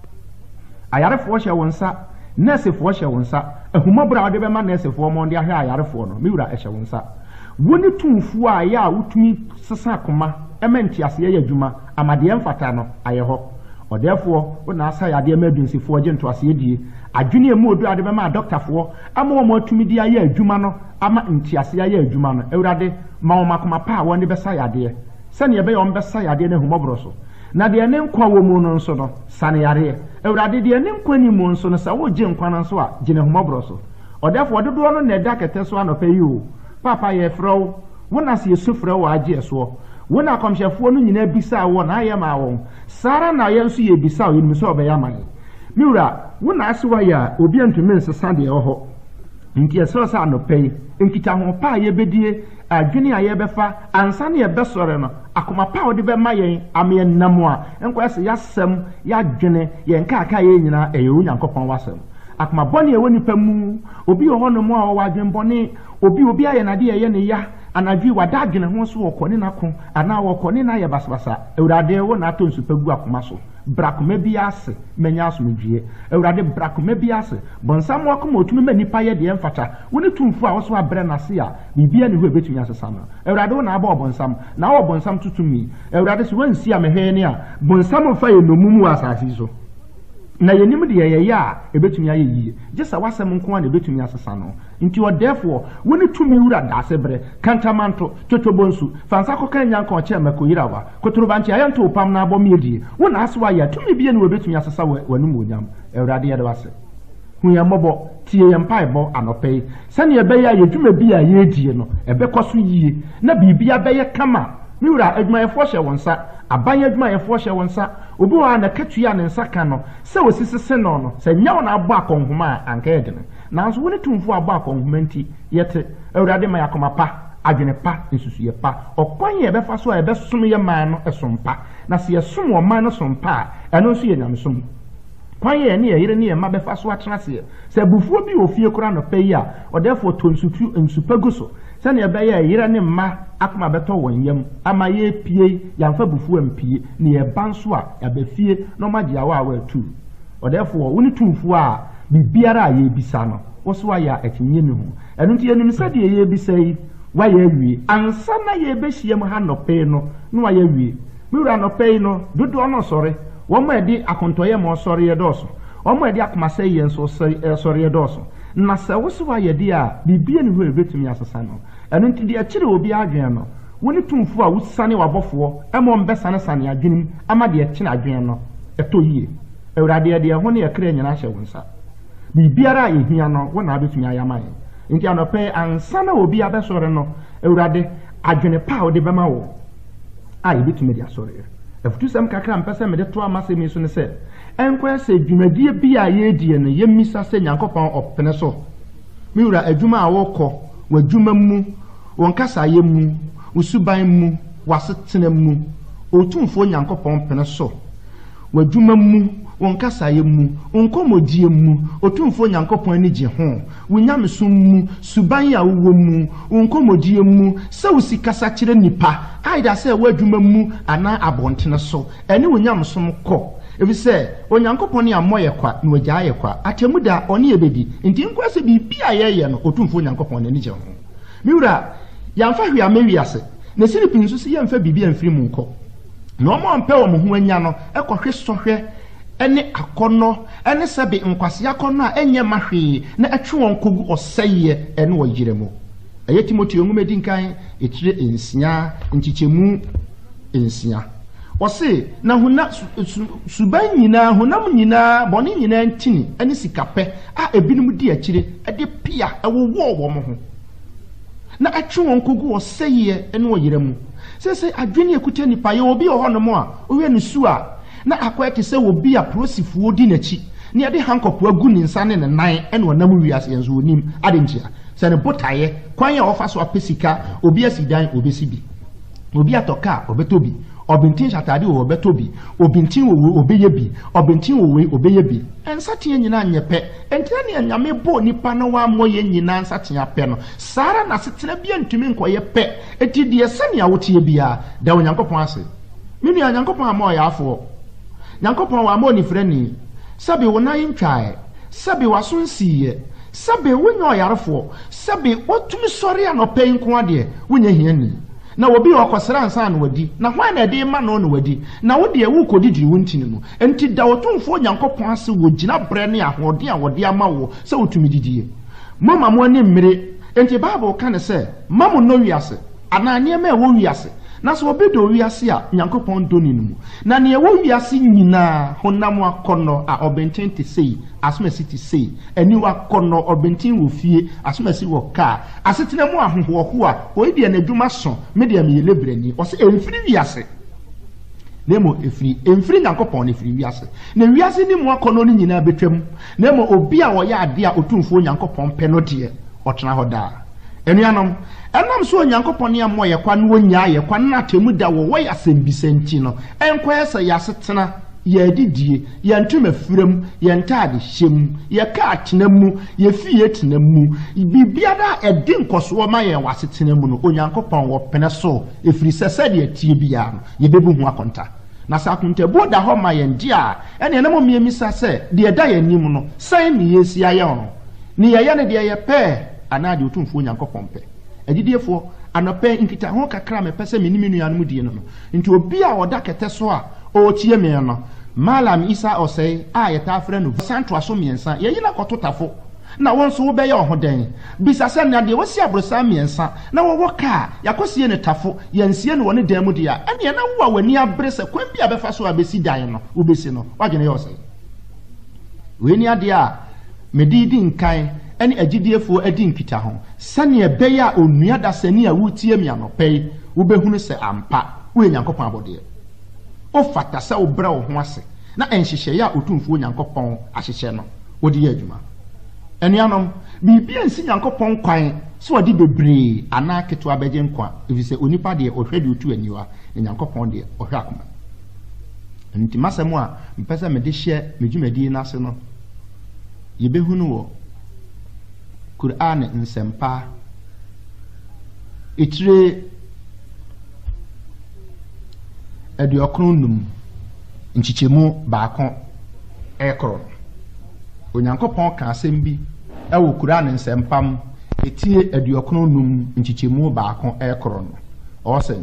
ayarefoɔ hyɛ wo nsa nɛɛsefoɔ hyɛ wo nsa ahumɔborɔ a wɔde bɛma nɛɛsefoɔ ma ɔde ahwɛ ayarefoɔ no me wura ɛhyɛ wo nsa wo ne tumfoɔ a yɛ a wotumi sesa akoma ɛma nteaseɛ yɛ adwuma amadeɛ mfata no ayɛ hɔ ɔdɛɛfoɔ wo na asa yadeɛ ma adunsifoɔ gye ntoaseɛ die adwene mu odu ade bɛma dɔktafoɔ ama wɔn atumi de ayɛ adwuma no ama nteaseɛ ayɛ adwuma no awurade ma wɔn akoma pa a wɔn de bɛsa yadeɛ sɛnea ɛbɛyɛ wɔn bɛsa yadeɛ no ahumɔborɔ so na deɛ ne nkwa wɔ mu no nso no sane yareɛ awurade deɛ ne nkwa ni mu nso no sɛ wogye nkwa no nso a gye ne ahumɔborɔ so ɔdɛɛfoɔ dodoɔ no na ɛda kɛtɛ so anɔpɛ yi o papa yɛfrɛ wo wo na sɛ yɛsu frɛ wo agye soɔ wo na akɔmhyɛfoɔ no nyinaa bisaa wɔ na ayɛ maa wɔn saa na yɛn nso yɛ bisaa o yɛnim sɛ ɔbɛyɛ ama yɛn me wura wo na ase wayɛ a obi ntumi nsesa deɛ ɛwɔ hɔ nti ɛsɛ sɛ anɔpɛ yi nkitaho pa a yɛbɛdie adwene a yɛbɛfa ansa ne yɛbɛsɔre no akoma pa a wɔde bɛma yɛn ama yɛn nam a nkɔ sɛ yɛasɛm yɛadwene yɛn kaaka yɛn nyinaa ɛyɛ Onyankopɔn wasɛm akoma bɔne ɛwɔ nipa mu obi wɔ hɔ no mu a wɔwɔ adwene bɔne obi obi ayɛ nadeɛ ɛyɛ ne ya anadwi wada adwene ho so wɔ kɔne nako anaa wɔ kɔne na yɛ basabasa awurade wo na atɔ nsupa gu akoma so brakoma bi ase menya asomdwie awurade brakoma bi ase bɔnsam wakoma otumi ma nipa yɛ deɛ mfata wo ne tumfo a wo so abrɛ nase a bibia ne ho ebetumi asesa no awurade wo na aba bɔnsam na wo bɔnsam tutumi awurade so wansi a mehwɛ ne a bɔnsam fa yɛ nomumu asase so na yenim de yɛyɛ a ebetumi ayɛ yie gye sɛ wasɛm nko a na ebetumi asesa no nti ɔdɛɛfoɔ wo ne tumi wura daase brɛ kantamanto totobonsu fansa kɔka nyanka ɔkyɛ makoyirawa kotorobanti ayɛnto pam na abɔ miedie wo na aso ayɛ tumi bie ne wobetumi asesa w'anum onyam awurade yɛde wase hu yɛn mmɔbɔ tie yɛn mpaebɔ anɔpɛ yi sɛnea ɛbɛyɛ a yɛdwuma bi a yɛredie no ɛbɛkɔ so yie na biribia bɛyɛ kama me wura adwumayɛfoɔ hyɛ wɔn nsa aban adwumayɛfoɔ hyɛ wɔn nsa obi wɔ a na katua ne nsa ka no sɛ osisise no no sɛ nya wo na abɔ akɔnhoma a anka yɛ dene nanso wo ne tumfo abɔ akɔnhoma nti yɛte awurade ma yɛakoma pa adwene pa nsusuyɛ pa ɔkwan yɛ ɛbɛfa so a yɛbɛsom yɛ man no ɛsom pa na sɛ yɛsom wɔ man no som pa a ɛno nso yɛ nyamesom kwan yɛ ne yɛyere ne yɛ ma bɛfa so atena seɛ sɛ abufuo bi wɔ fie kora no pɛ yi a ɔdɛɛfoɔ tɔ nsutu nsupa gu so sɛnea ɛbɛyɛ yere ne mma akoma bɛtɔ wɔn yam ama yɛpie yɛmfa bufuo mpie ne yɛba nso a yɛabɛfie na ɔmagye awa a wɔatu ɔdɛɛfoɔ wo ne tumfuo a biribiara a yɛbisa no wo so ayɛ a ɛtinye ne ho ɛno nti yɛnim sɛdeɛ yɛbisa yi wayɛ awie ansa na yɛbɛhyia mu ha nnɔpɛ no na wayɛ awie me wura nnɔpɛ yi no dodoɔ no sɔre wɔn a yɛde akontɔyɛ ma ɔsɔre yɛ dɔɔso wɔn a yɛde akomasɛ yɛ nso sɔre yɛ dɔɔso na sɛ wo so wayɛ deɛ a biribia ne ho ɛbɛtumi asesa no ɛno nti deɛ akyire obi adwene no wo ne tumfo a wosane wabɔfoɔ ɛma ɔmbɛsane sane adwenem ama deɛ kyene adwene no ɛtɔ yie awurade deɛ ho ne yɛkra nyinaa hyɛ wo nsa biribiara a yɛhia no wo na abɛtumi ayama yɛn nti anɔpɛ ansa na obi abɛsɔre no awurade adwene pa a wode bɛma wo a yɛbɛtumi de asɔre ɛfutusɛm kakra mpɛ sɛ mede to ama sɛ mi so ne sɛ ɛnkɔ sɛ dwumadie bi a yɛdie no yɛmmisa sɛ Nyankopɔn ɔpene so me wura adwuma a wɔkɔ w'adwuma mu wɔn kasayɛ mu usuban mu wasetena mu otumfo Nyankopɔn pene so w'adwuma mu wɔn kasayɛ mu nkɔmɔdie mu otumfo Nyankopɔn ani gye ho wonyamesom mu suban ya wo mu nkɔmɔdie mu sɛ wo sikasa kyerɛ nipa aida sɛ w'adwuma mu ana abɔntene so ɛne wonyamesom kɔ efisɛ Onyankopɔn ne amɔ yɛ kwa na wagya yɛ kwa atemu da ɔne yɛbɛdi nti nkɔ sɛ biribi a yɛyɛ no otumfo Nyankopɔn n'ani gye ho miwura yɛmfa hwɛ amawi ase na siripi nso sɛ yɛmfa biribi amfiri mu nkɔ na ɔmo ampɛ wɔ mo ho anya no ɛkɔhwe sɔhwɛ ɛne akɔnɔ ɛne sɛbe nkwase akɔnɔ a ɛnyɛ mahwee na ɛtwe wɔn kogu ɔsɛyɛ ɛne wɔ yire mu ɛyɛ Timoteo nwoma di nkan etire nsia nkyikyɛmu nsia ɔse na hona suban nyinaa honam nyinaa bɔne nyinaa ntini ɛne sikapɛ a ebinom di akyire ɛde pia ɛwowɔ wɔ mo ho na atwe won kogu oseye ene oyeremu sese adwene ekuta nipa ye obi oho no a owe ne su a na akwete se obi a prosifuo di nachi ne ade hankopo agu ne nsa ne ne nan ene onam wiase yenzo onim ade ntia se ne botaye kwan ya ofa so apesika obi asidan obesi bi obi atoka obetobi obintin shatade wo obetobi obintin wo obeye bi obintin wo we obeye bi ensate nyina nyepe entena ne nyame bo nipa no wa moye nyina ensate ape no sara na setena bia ntumi nkoye pe eti de sane awotie bia da onyankopon ase menu onyankopon ama ya afo nyankopon wa ma ni frani sabe wona yintwae sabe wasonsiye sabe wonya oyarefo sabe otumi sori anope nko ade wonya hiani na obi okosra ansa na wadi na hwan na de ma no no wadi na wo de ewu kodidi wontini mu enti da wotumfo nyankopon ase wo gina bre ne ahode a wode ama wo se wotumi didie mama mo ani mmere enti bible kan se mamu no wiase ananie ma wo wiase na so obi do wiase a nyankopon doni mu na ne wo wiase nyina honam akono a obenten te sei asmasi te sei ani wakono obenten wo fie asmasi wo ka asetena mu ahoho ho a oidi na adwuma so media me yelebrani o se emfiri wiase nemo efiri emfiri nyankopon ne efiri wiase na wiase ni mu akono ni nyina betwam nemo obi a wo ya ade a otumfo nyankopon pe no de otena hoda enuanom enam so nyankopon ya mo ye kwa no nya ye kwa na temu da wo ya sembisenti no enko esa ya setena ye didie ye ntuma firam ye ntade hyem ye ka atenamu ye fie tenamu bibia da edi nkoso ma ye wasetenamu no onyankopon wo pene so efiri sese de atie bia no ye bebu hu akonta na sa akonta bo da ho ma ye ndia ene ene mo miemisa se de da ye nim no sai mi yesi aye no ni ye ye ne de ye pe anade otumfo nyankopon pe agidefo anope nkita ho kakra me pese me nimenu anu die no nti obi a oda kete so a o tie me no malam isa osei a yeta afre no santo aso miensa ye yina kototafo na wonso wo beye ohoden bisa se na de wosi abrosa miensa na wo woka yakosie ne tafo yensie ne woni dan mu dia ene na wo wani abre se kwan bia befa so abesi dan no obesi no wagene ye osei we ni ade a medidi nkan ene agidefo adi nkita ho sane ebeya onua da sane a wutie mi anopei wo behunu se ampa wo nyankopon abode o fata se obra wo ho ase na enhihye ya otumfo nyankopon ahyehye no wodi ya adwuma enuanom bibia nsi nyankopon kwan so wadi bebre ana keto abeje nkwa efise onipa de ohwede otu aniwa nyankopon de ohwe akoma nti masemu a mpese me de hye medwumadi na ase no ye behunu wo Qur'an nsempa etire ediokronum nchichemu baako ekro onyankopon ka asem bi ewo Qur'an nsempam etie ediokronum nchichemu baako ekro no osen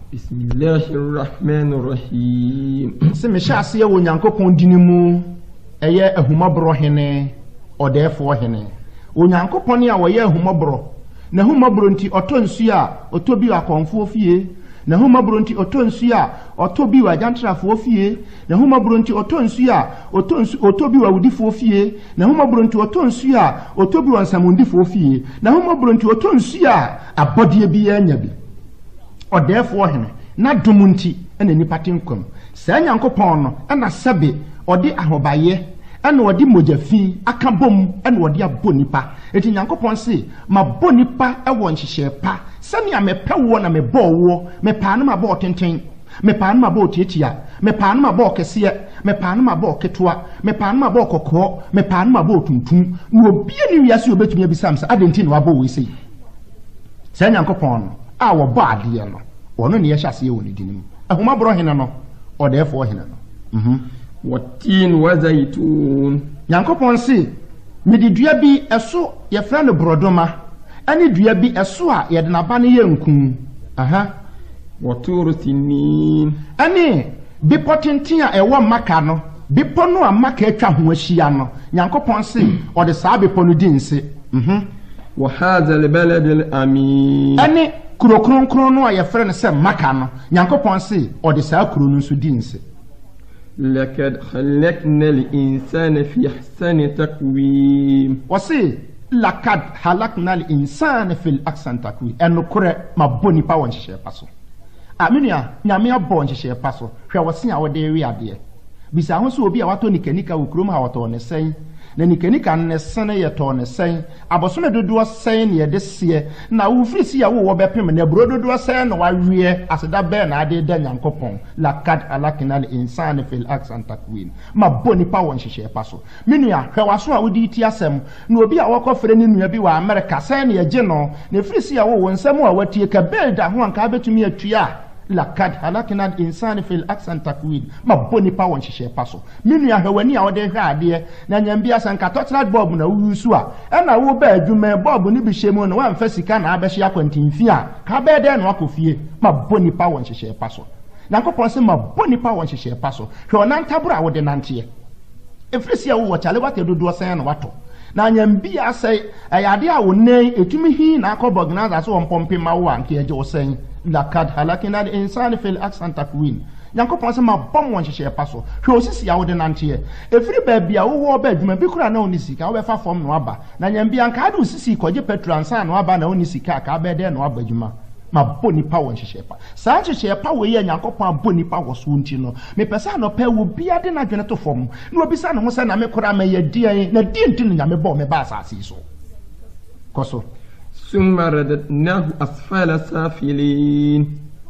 bismillahirrahmanirrahim se me hyase ye onyankopon dinimu eye ahumabro hene odefo hene onyankopon ya woye ahumabro na ahumabro nti otonsu a otobi akonfo fie na ahumabro nti otonsu a otobi wa jantrafo fie na ahumabro nti otonsu a otonsu otobi wa udifo fie na ahumabro nti otonsu a otobi wa nsamundifo fie na ahumabro nti otonsu a abodie bi anya bi odefo hene na domunti ena nipa tenkom sa nyankopon no ena sabe ode ahobaye ena odi mojafi akabom ena odi abonipa eti nyankopon se ma bonipa ewo nhihye pa sani amepe wo na mebo wo me pa no ma bo tenten me pa no ma bo tietia me pa no ma bo kese me pa no ma bo ketoa me pa no ma bo kokko me pa no ma bo tuntum no obi ani wiase obetumi abisam se adenti no abo we sei sa nyankopon a wo ba ade no wono ne yehase ye woni dinim ahoma bro hena no odefo hena no mhm watin wazaitun nyankopon si medi dua bi eso ye fra no brodoma ani dua bi eso a ye de naba ne yenkun aha waturu sinin ani bi potentin a ewo maka no bi pono a maka atwa ho ahia no nyankopon si ode saa bi pono di nse mhm wa hadha albalad alamin ani kuro kron kron no a ye fra no se maka no nyankopon si ode saa kuro no nso di nse لقد خلقنا الإنسان في أحسن تقويم وسي lakad halakna al-insana fil aksan takwin eno kore ma boni pa won hye paso aminia nyame abon hye paso hwe wosen a wode wi ade bisa ho so obi a wato nikanika wo krom ha wato ne sen na nikanika ne sen ye to ne sen abosome dodo sen ne de se na wo firi si ya wo wo bepem na bro dodo sen na wawie aseda be na ade da nyankopon lakad halakna al-insana fil aksan takwin ma boni pa won hye paso menua hwe waso a wodi ti asem na obi a wakofre ne nua bi wa America sen ne ye no na firi si ya wo wo nsem a watie ka belda ho anka betumi atua lakad halakna al-insana fil aksan takwin ma boni pa won hye paso menua hwani a wode hwa ade na nyambia sanka totrad bob na wusu a na wo ba adwuma bob ni bi hyemu no wan fa sika na abehye akwantimfi a ka be de no akofie ma boni pa won hye paso nyankopon se ma boni pa won hye paso hwe onantabura wode nante efrisi a wo chale wate dodo sen na wato na nyambia sai ayade a wo nei etumi hi na akobogna so won pompe ma wo anke eje wo sen lakad halakna al-insana fil aksan takwin nyankopon se ma bom won hye paso hwe osisi a wode nante efri ba bia wo wo ba adwuma bi kura na oni sika wo be fa fom no aba na nyambia anka ade osisi koje petransa no aba na oni sika ka be de no aba adwuma ma boni pa won hye pa sa hye pa wo ye nyankopon boni pa wo so nti no me pesa no pa wo bia de na dwene to fom na obi sa no ho se na me kura ma ye die na die nti no nyame bo me ba asasi so koso ثم رددناه أسفل سافلين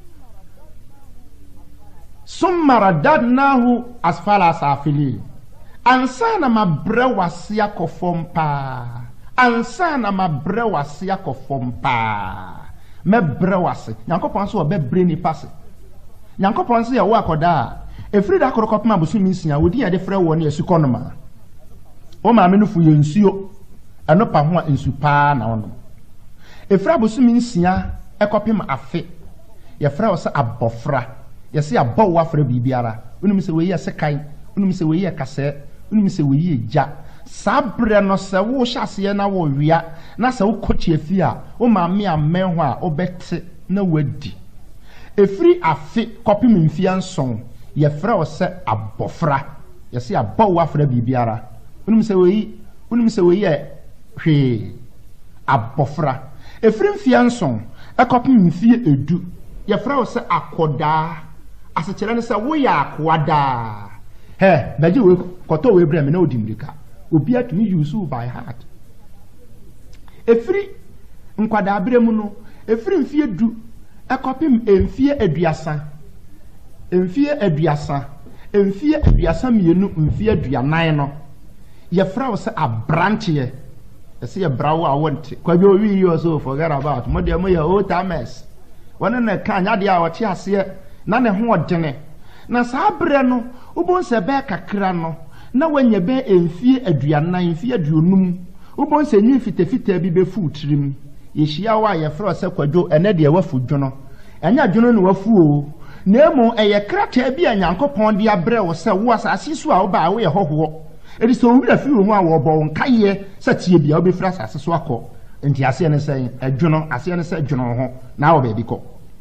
ثم رددناه أسفل سافلين ansana mabre wasia kofom pa ansana mabre wasia kofom pa me bre wase nyankopon so obebre ni passe nyankopon so ye wo akoda efiri da korokop ma bosu minsia wodi ya de frɛ wo ne asukonoma o ma me no fu ye nsuo eno pa ho nsu pa na ono efra bosu minsia ekopem afe ye frɛ wo se abofra ye se abɔ wo afra bibiara unum se we ye se kai unum se we ye kase unum se we ye ja sabre no se wo hyase na wo wia na se wo kochi afi a wo ma me amehwo a obete na wadi efiri afe kopim mfia nson ye frɛ wo se abofra ye se abɔ wo afra bibiara unum se we unum se we ye hwe abofra efiri mfia nson ekopim mfie edu ye frɛ wo se akoda asechere ne se wo ya akwada he baji we koto we brem na odimrika obi atumi use by heart efiri nkwada brem no efiri mfie du ekopim emfie aduasa emfie aduasa emfie aduasa mienu mfie aduanan no ye frɛ wo se abranche ese ye brawo a wonte kwabi owi yi so forget about mo de mo ye old timers wona na kan ade a wote ase na ne ho odene na sabre no ubon se be kakra no na wanya be emfie aduanan emfie aduonum ubon se nyi fitefita bi be fu tirim ye hia wa ye fro se kwadwo ene de wafu dwono enya dwono no wafu o na emu eye krata bi anyankopon de abre wo se wo asase so a wo ba wo ye hoho edi so wura fi wo mu a wo bo nkaye se tie bia wo be fra asase so akọ nti ase ne se adwono ase ne se dwono ho na wo be bi kọ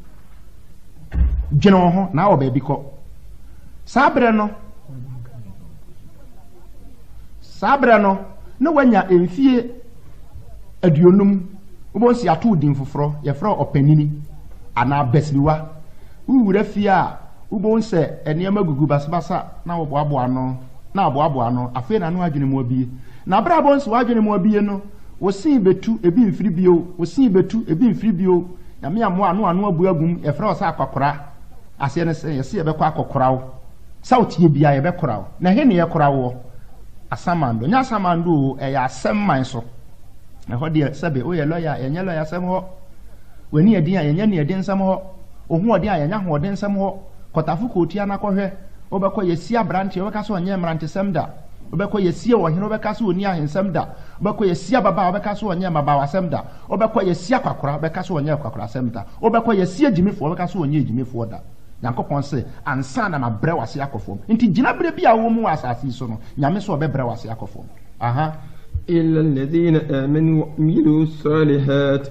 dwono ho na wo be bi kọ sabre no sabre no na wanya emfie aduonum wo si ato din foforo ye fra opanini ana besliwa wuwura fi a wo se enema gugu basbasa na wo boabo ano na aboabo ano afi na no adwene mu abie na bra bon so adwene mu abie no wo sin betu ebi mfiri bio wo sin betu ebi mfiri bio na me amo ano ano abu agum ye fra sa akokora ase ne se ye se ye be kwa akokora wo sauti ye bia ye be kora wo na he ne ye kora wo asamando nya asamando e ya semman so na ho de sebe o ye lawyer ye nya lawyer sem ho wani edin a ye nya ne edin sem ho ohu ode a ye nya ho ode sem ho kotafu ko tia na kohwe obekọ yesi abrante obeka so onye mrante semda obekọ yesi ohene obeka so oni ahensem da obekọ yesi ababa obeka so onye mabawa semda obekọ yesi akwakora obeka so onye akwakora semda obekọ yesi agimifo obeka so onye agimifo da Nyankopon se ansa na mabre wase akofom nti gina bre bia wo mu asasi so no nyame so obebre wase akofom aha illa alladhina amanu wa amilu salihat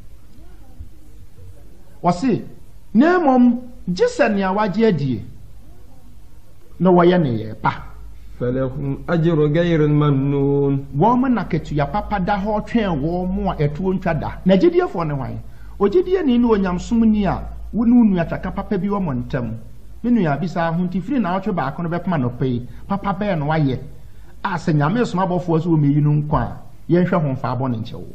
wase nemom gisania waje adie no woye ne ye pa فلهم أجر غير الممنون woman na ketua papa da ho twen wo mo a etuo ntwa da na gidiefo ne hwan ogidie ni ne onyamsom ni a wonu nu ataka papa bi wo mo ntam menu ya bisa ho ntifiri na otwe ba akono bepama no pei papa be no waye a se nyame so mabofo so meyi no nkwa ye nhwe ho fa abo ne nchewo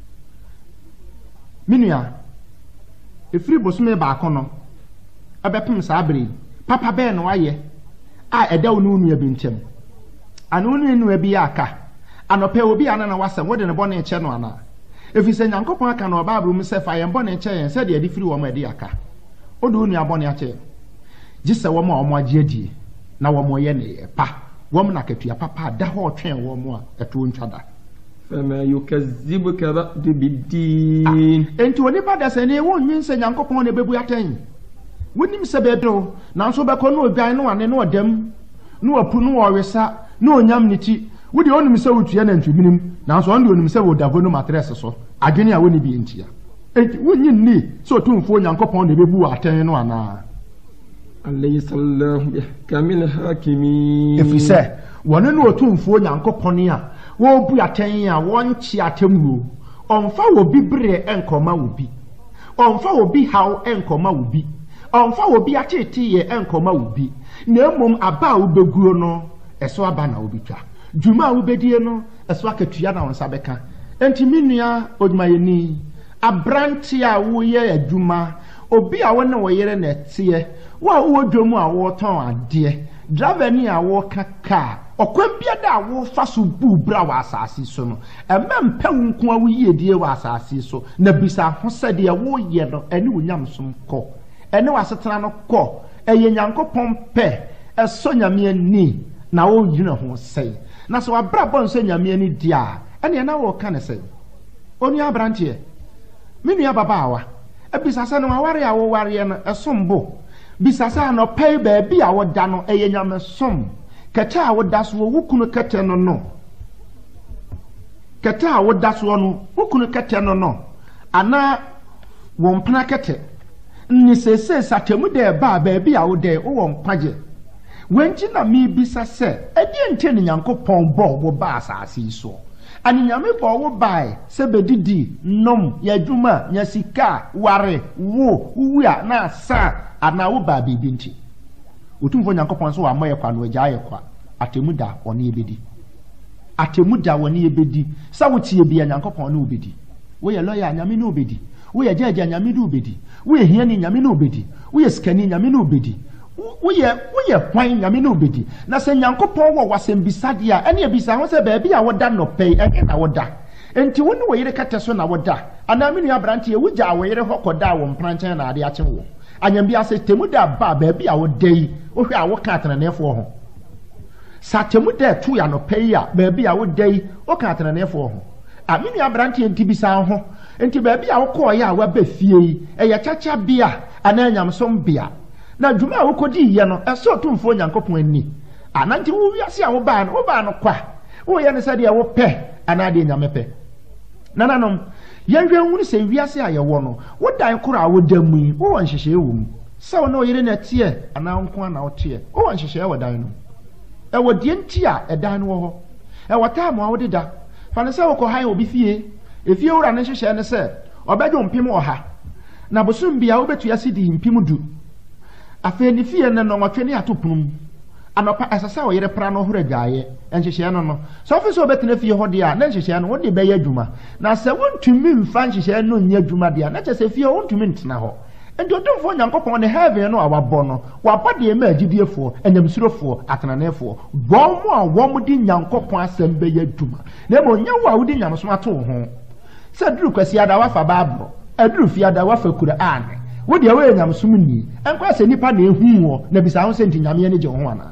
menu ya efiri bosume ba akono abepem sa abere papa be no waye a eda wonu nu ya bi ntam anu nu nu abi aka anope obi anana wasa wode ne bone che no ana efise nyankopon aka no ba brum se fa ye bone che ye se de adi firi wo ma adi aka odo nu abone ache gise wo ma o mo agi adi na wo mo ye ne pa wo na katua papa da ho twen wo mo a eto ntwada فما يكذبك بعد بالدين enti woni ba da se ne wo nwin se nyankopon ne bebu atan wonim se bedro na so be ko no odwan no ane no odam no apu no wowesa no onyam ne ti wodi onim se wotua na ntwibinim na so onde onim se wo davo no matress so adwene a woni bi entia enti wonyin ni so tumfo nyankopon ne bebu atan no ana أليس الله بحكم الحاكمين efise woni no tumfo nyankopon a wo bu atan a wonchi atemwo onfa wo bibre enkoma wo bi onfa wo bi haw enkoma wo bi onfa wo bi atete ye enkoma wo bi na mom aba wo beguo no eso aba na wo bitwa djuma wo bedie no eso akatua na wonsa beka enti minua odwumayeni abranti a wo ye adwuma obi a wona wo yere na tie wa wo dwomu a wo ton ade driver ni a wo kaka okwan bia da wo fa so bu bra wa asase so no emem pe nko a wo yiedie wa asase so na bisa ho sede wo ye no ene wonyam som ko ene wasetena no ko eye nyankopon pe eso nyame ani na wo yina ho sei na so abra bon so nyame ani dia ene na wo ka ne sei onu abrantie minua babaawa ebisa se no aware a wo ware no esombo bisa se no pei ba bi a wo da no eye nyame som keta a wo da so wo kunu kete no no keta a wo da so no wo kunu kete no no ana wo mpana kete ni sese satemu de ba ba bi a wo de wo mpaje wenji na mi bisa se edi ente ni nyankopon bo wo ba asase so ani nyame bo wo bai se bedidi nom ya dwuma nya sika ware wo wuya na sa ana wo ba bibi nti otumfo nyankopon so wa moye kwa no agya ye kwa atemu da oni ebedi atemu da woni ebedi sa wo tie bia nyankopon no obedi wo ye lawyer nyame no obedi wo ye judge nyame no obedi wo ye hiani nyame no obedi wo ye skani nyame no obedi wo ye wo ye hwan nyame no obedi na se nyankopon wo wasem bisade a ene ebisa ho se ba bia wo da no pei ene na wo da enti wo ne wo yire kete so na wo da ana menu abrante e wo gya wo yire hokoda wo mpranchen na ade ache wo anyambia se temu da ba ba bia wo dei wo hwe a wo ka atenanefo ho sa temu da tu ya no pei a ba bia wo dei wo ka atenanefo ho a menu abrante enti bisa ho enti ba bia wo ko ya wa ba fie e ya chacha bia ana nyamsom bia na dwuma a wo kodi ye no eso tumfo nyankopon ani ananti wo wiase a wo ba no wo ba no kwa wo ye ne sade a wo pe ana de nyame pe nananom yenhwe hunu se wiase a ye wo no wo dan koro a wo damu yi wo won hyehye wo mu se wo no yire na tie ana nko ana wo tie wo won hyehye wo dan no e wo die nti a e dan no wo ho e wo ta mo a wo deda fa ne se wo ko han obi fie e fie wura ne hyehye ne se obedwo mpem oha na bosum bia wo betu ase di mpem du afa ni fie ne no nwotwe ne atopum anopa asasa wo yire pra no hura gaaye enhyehye no no so office obetena fie ho de a na enhyehye no wo de beye adwuma na se wontumi mfa enhyehye no nya adwuma de a na chese fie wontumi ntena ho endodomfo nyankopon ne heaven no awabo no waba de ma agidiefo enyamsurofo atenanefo bomo a womo di nyankopon asem beye adwuma na mo nya wo a wo di nyamso ato ho se duru kwasi ada wafa babro aduru fie ada wafa Qur'an wo de we nyamsom ni enko se nipa na ehu wo na bisa ho se nti nyame ne je ho ana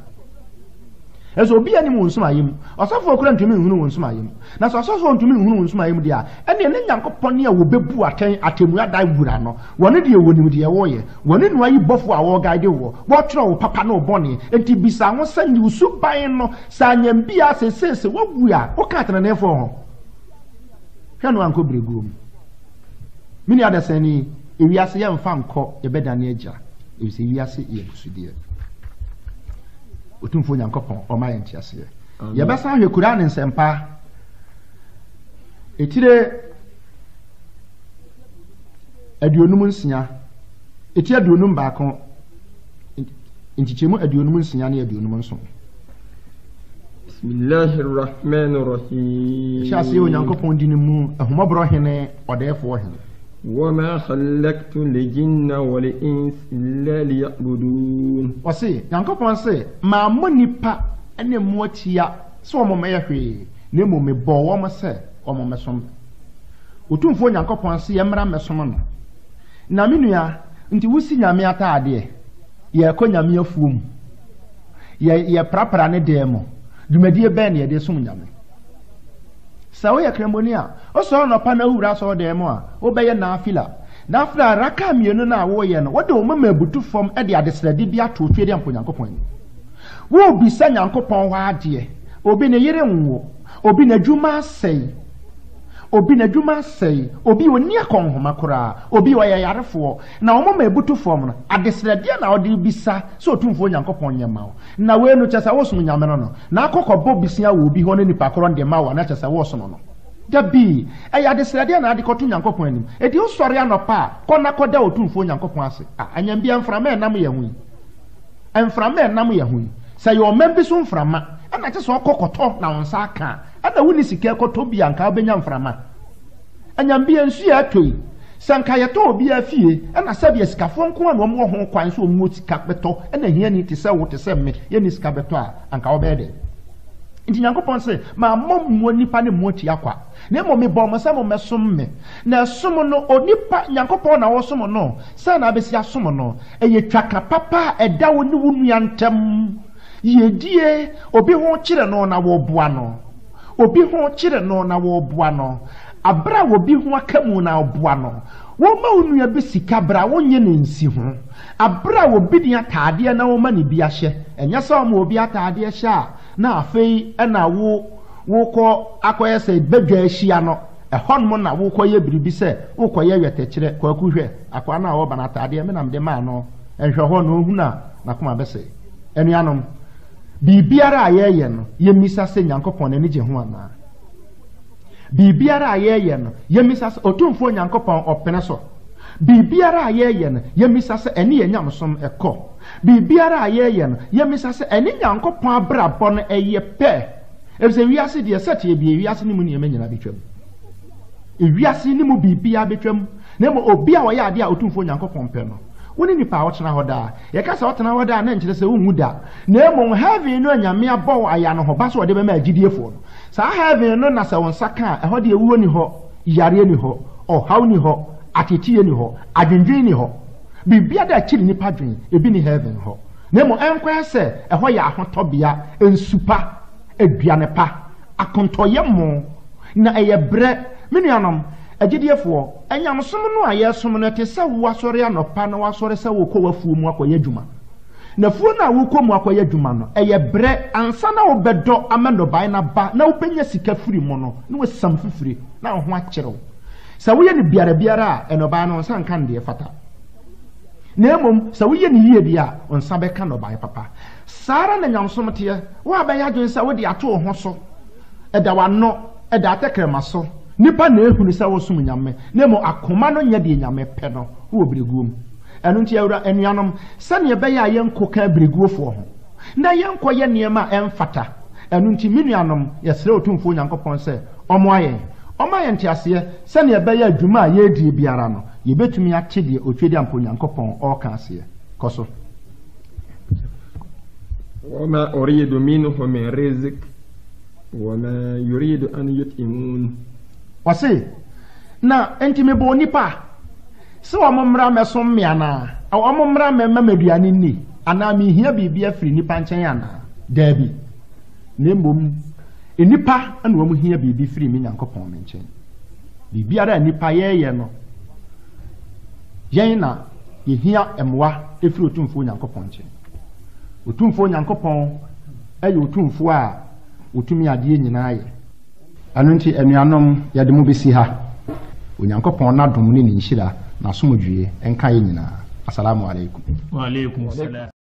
eso obi ani mu nsum ayim osofo okura ntumi nhunu nsum ayim na so osofo ntumi nhunu nsum ayim dia ene ne nyankopon ne a wo bebu aten atemu ada wura no woni de wonim de wo ye woni no ayi bofo a wo guide wo wo tro wo papa no boni enti bisa ho se ni usu ban no sa nyam bia se se wo gu a wo ka tena ne fo ho hwe no anko bregum mini adasani ewiase ye mfa nko ye bedane agya ewise wiase ye busudie otumfo nyankopon o ma yenti ase ye besa hwe kura ne nsempa etire aduonum nsia eti aduonum baako ntichemu aduonum nsia na aduonum nso Bismillahir Rahmanir Rahim. Shasi o nyankopon di ne mu ahomabro hene odefo hene. Wama khalaqtu al-jinna wal-insa illa liya'budun. Wasi nyankopon se ma mo nipa ene mo atia so mo me yehwe ne mo me bo wo mo se o mo mesom. Otumfo nyankopon se ye mra mesom no. Na menua nti wusi nyame ataade ye ko nyame afuom. Ye ye prapra ne demo. Dumedie ben ye de sum nyame sawo ya kremonia o so no pa na wura so de mo a wo be ye na afila na afila raka mienu na wo ye no wo de o mama butu fom e de adesrade bi ato twede amponyankopon wo bi sa nyankopon wa ade obi ne yere nwo obi na dwuma sei obi na dwuma sei obi oni akonhoma kora obi wo ye yarefo na o mama butu fom no adesrade na o de bisa so otumfo nyankopon nyema wo na we no chesa wo sum nyame no na akokko bisia wo bi ho ne nipa koro de ma wo na chesa wo sum no da bi e ya desrade na ade kotu nyankopon anim e di usori anopa ko na koda otumfo nyankopon ase anyam bia mframa enam ye hu mframa enam ye hu say yo membi so mframa na chesa okokoto na wonsa aka ana wuni sika koto bia nka benya mframa anyam bia nsu ya atoi sanka yeto obi afie na sabia sikafo nko na omo ho kwan so omo sika beto na hia ni tese wo tese me ye ni sika beto a anka obede nti nyankopon se ma mommo nipa ne moti akwa na mo me bom se mo mesom me na som no onipa nyankopon na wo som no se na besi asom no eye twaka papa eda wo ni wunu yantem ye die obi ho kire no na wo boa no obi ho kire no na wo boa no abra wo bi ho akamu na oboa no wo ma onua bi sika bra wo nye ne nsi ho abra wo bi dia taade na wo ma ne bi ahye enya sa wo obi ataade hye na afei na wo wo ko akoye se bedwa ahia no ehon mo na wo ko ye biribi se wo ko ye wete kire kwa kuhwe akwa na wo ba na taade me nam de ma no enhwe ho no hu na na koma bese enuanom bibiara ayeye no ye misa se nyankopon na ni je ho ana bibiara ayeye no yemisa se otumfo nyankopon opene so bibiara ayeye no yemisa se eni yenyamsom ekọ bibiara ayeye no yemisa se eni nyankopon abrabọ no eye pe ebse wiase de sete bi wiase ni mu ne yemenyina betwam wiase ni mu bibia betwam na mo obi a woya ade a otumfo nyankopon pe no woni nipa wotena hoda ye ka se wotena hoda na nkyere se wonhu da na mo heaven no anyame abọ aya no ho ba so de be ma agidiefo no sa heaven no na se won saka e ho de ewuo ni ho yare ni ho o haw ni ho atetie ni ho adwendwen ni ho bibia da kiri nipa dwen ebi ni heaven ho na mo enkwa se e ho ya ahotobia ensupa aduane pa akontoye mo na eye bre menuanom agidiefo enyamsom no ayesom no te se wo asore anopa na wasore se wo ko wafuo mu akoye adwuma na fuo na wo ko mu akoye adwuma no eye bre ansa na wo bedo amendo bai na ba na wo benya sika firi mo no na wasam fifiri na ho akyerew sa wo ye ne biara biara eno ba no nsa nka de fata na emom sa wo ye ne yie bia onsa be ka no bai papa sara na nyamsom te wo abaye adwen sa wo de ato ho so eda wano eda atekrema so nipa na ehunu sa wo sum nyame na mo akoma no nya de nyame pe no wo breguom enu nti awura enuanom sane be ya yenko ka breguofo ho na yenko ye niema emfata enu nti menuanom yesre otumfo nyankopon se omo aye omo aye ntiase sane be ya adwuma ye die biara no ye betumi ate de otwedi ampo nyankopon o ka ase koso wama uridu minhu min rizq wama yuridu an yut'imun wase na entime bo nipa se wo momra mesom me ana wo momra me mamaduane ni ana me hia bibia firi nipa nchen ana dabi nembom enipa ana wo mo hia bibi firi me nyankopon me nchen bibia da nipa ye ye no yen na ye hia emwa efiri otumfo nyankopon nchen otumfo nyankopon ayi otumfo a otumi ade nyina ye anunti enuanom yade mu besi ha onyankopon na dom ne nhyira na somdwie enka ye nyina assalamu alaikum wa alaikum assalam.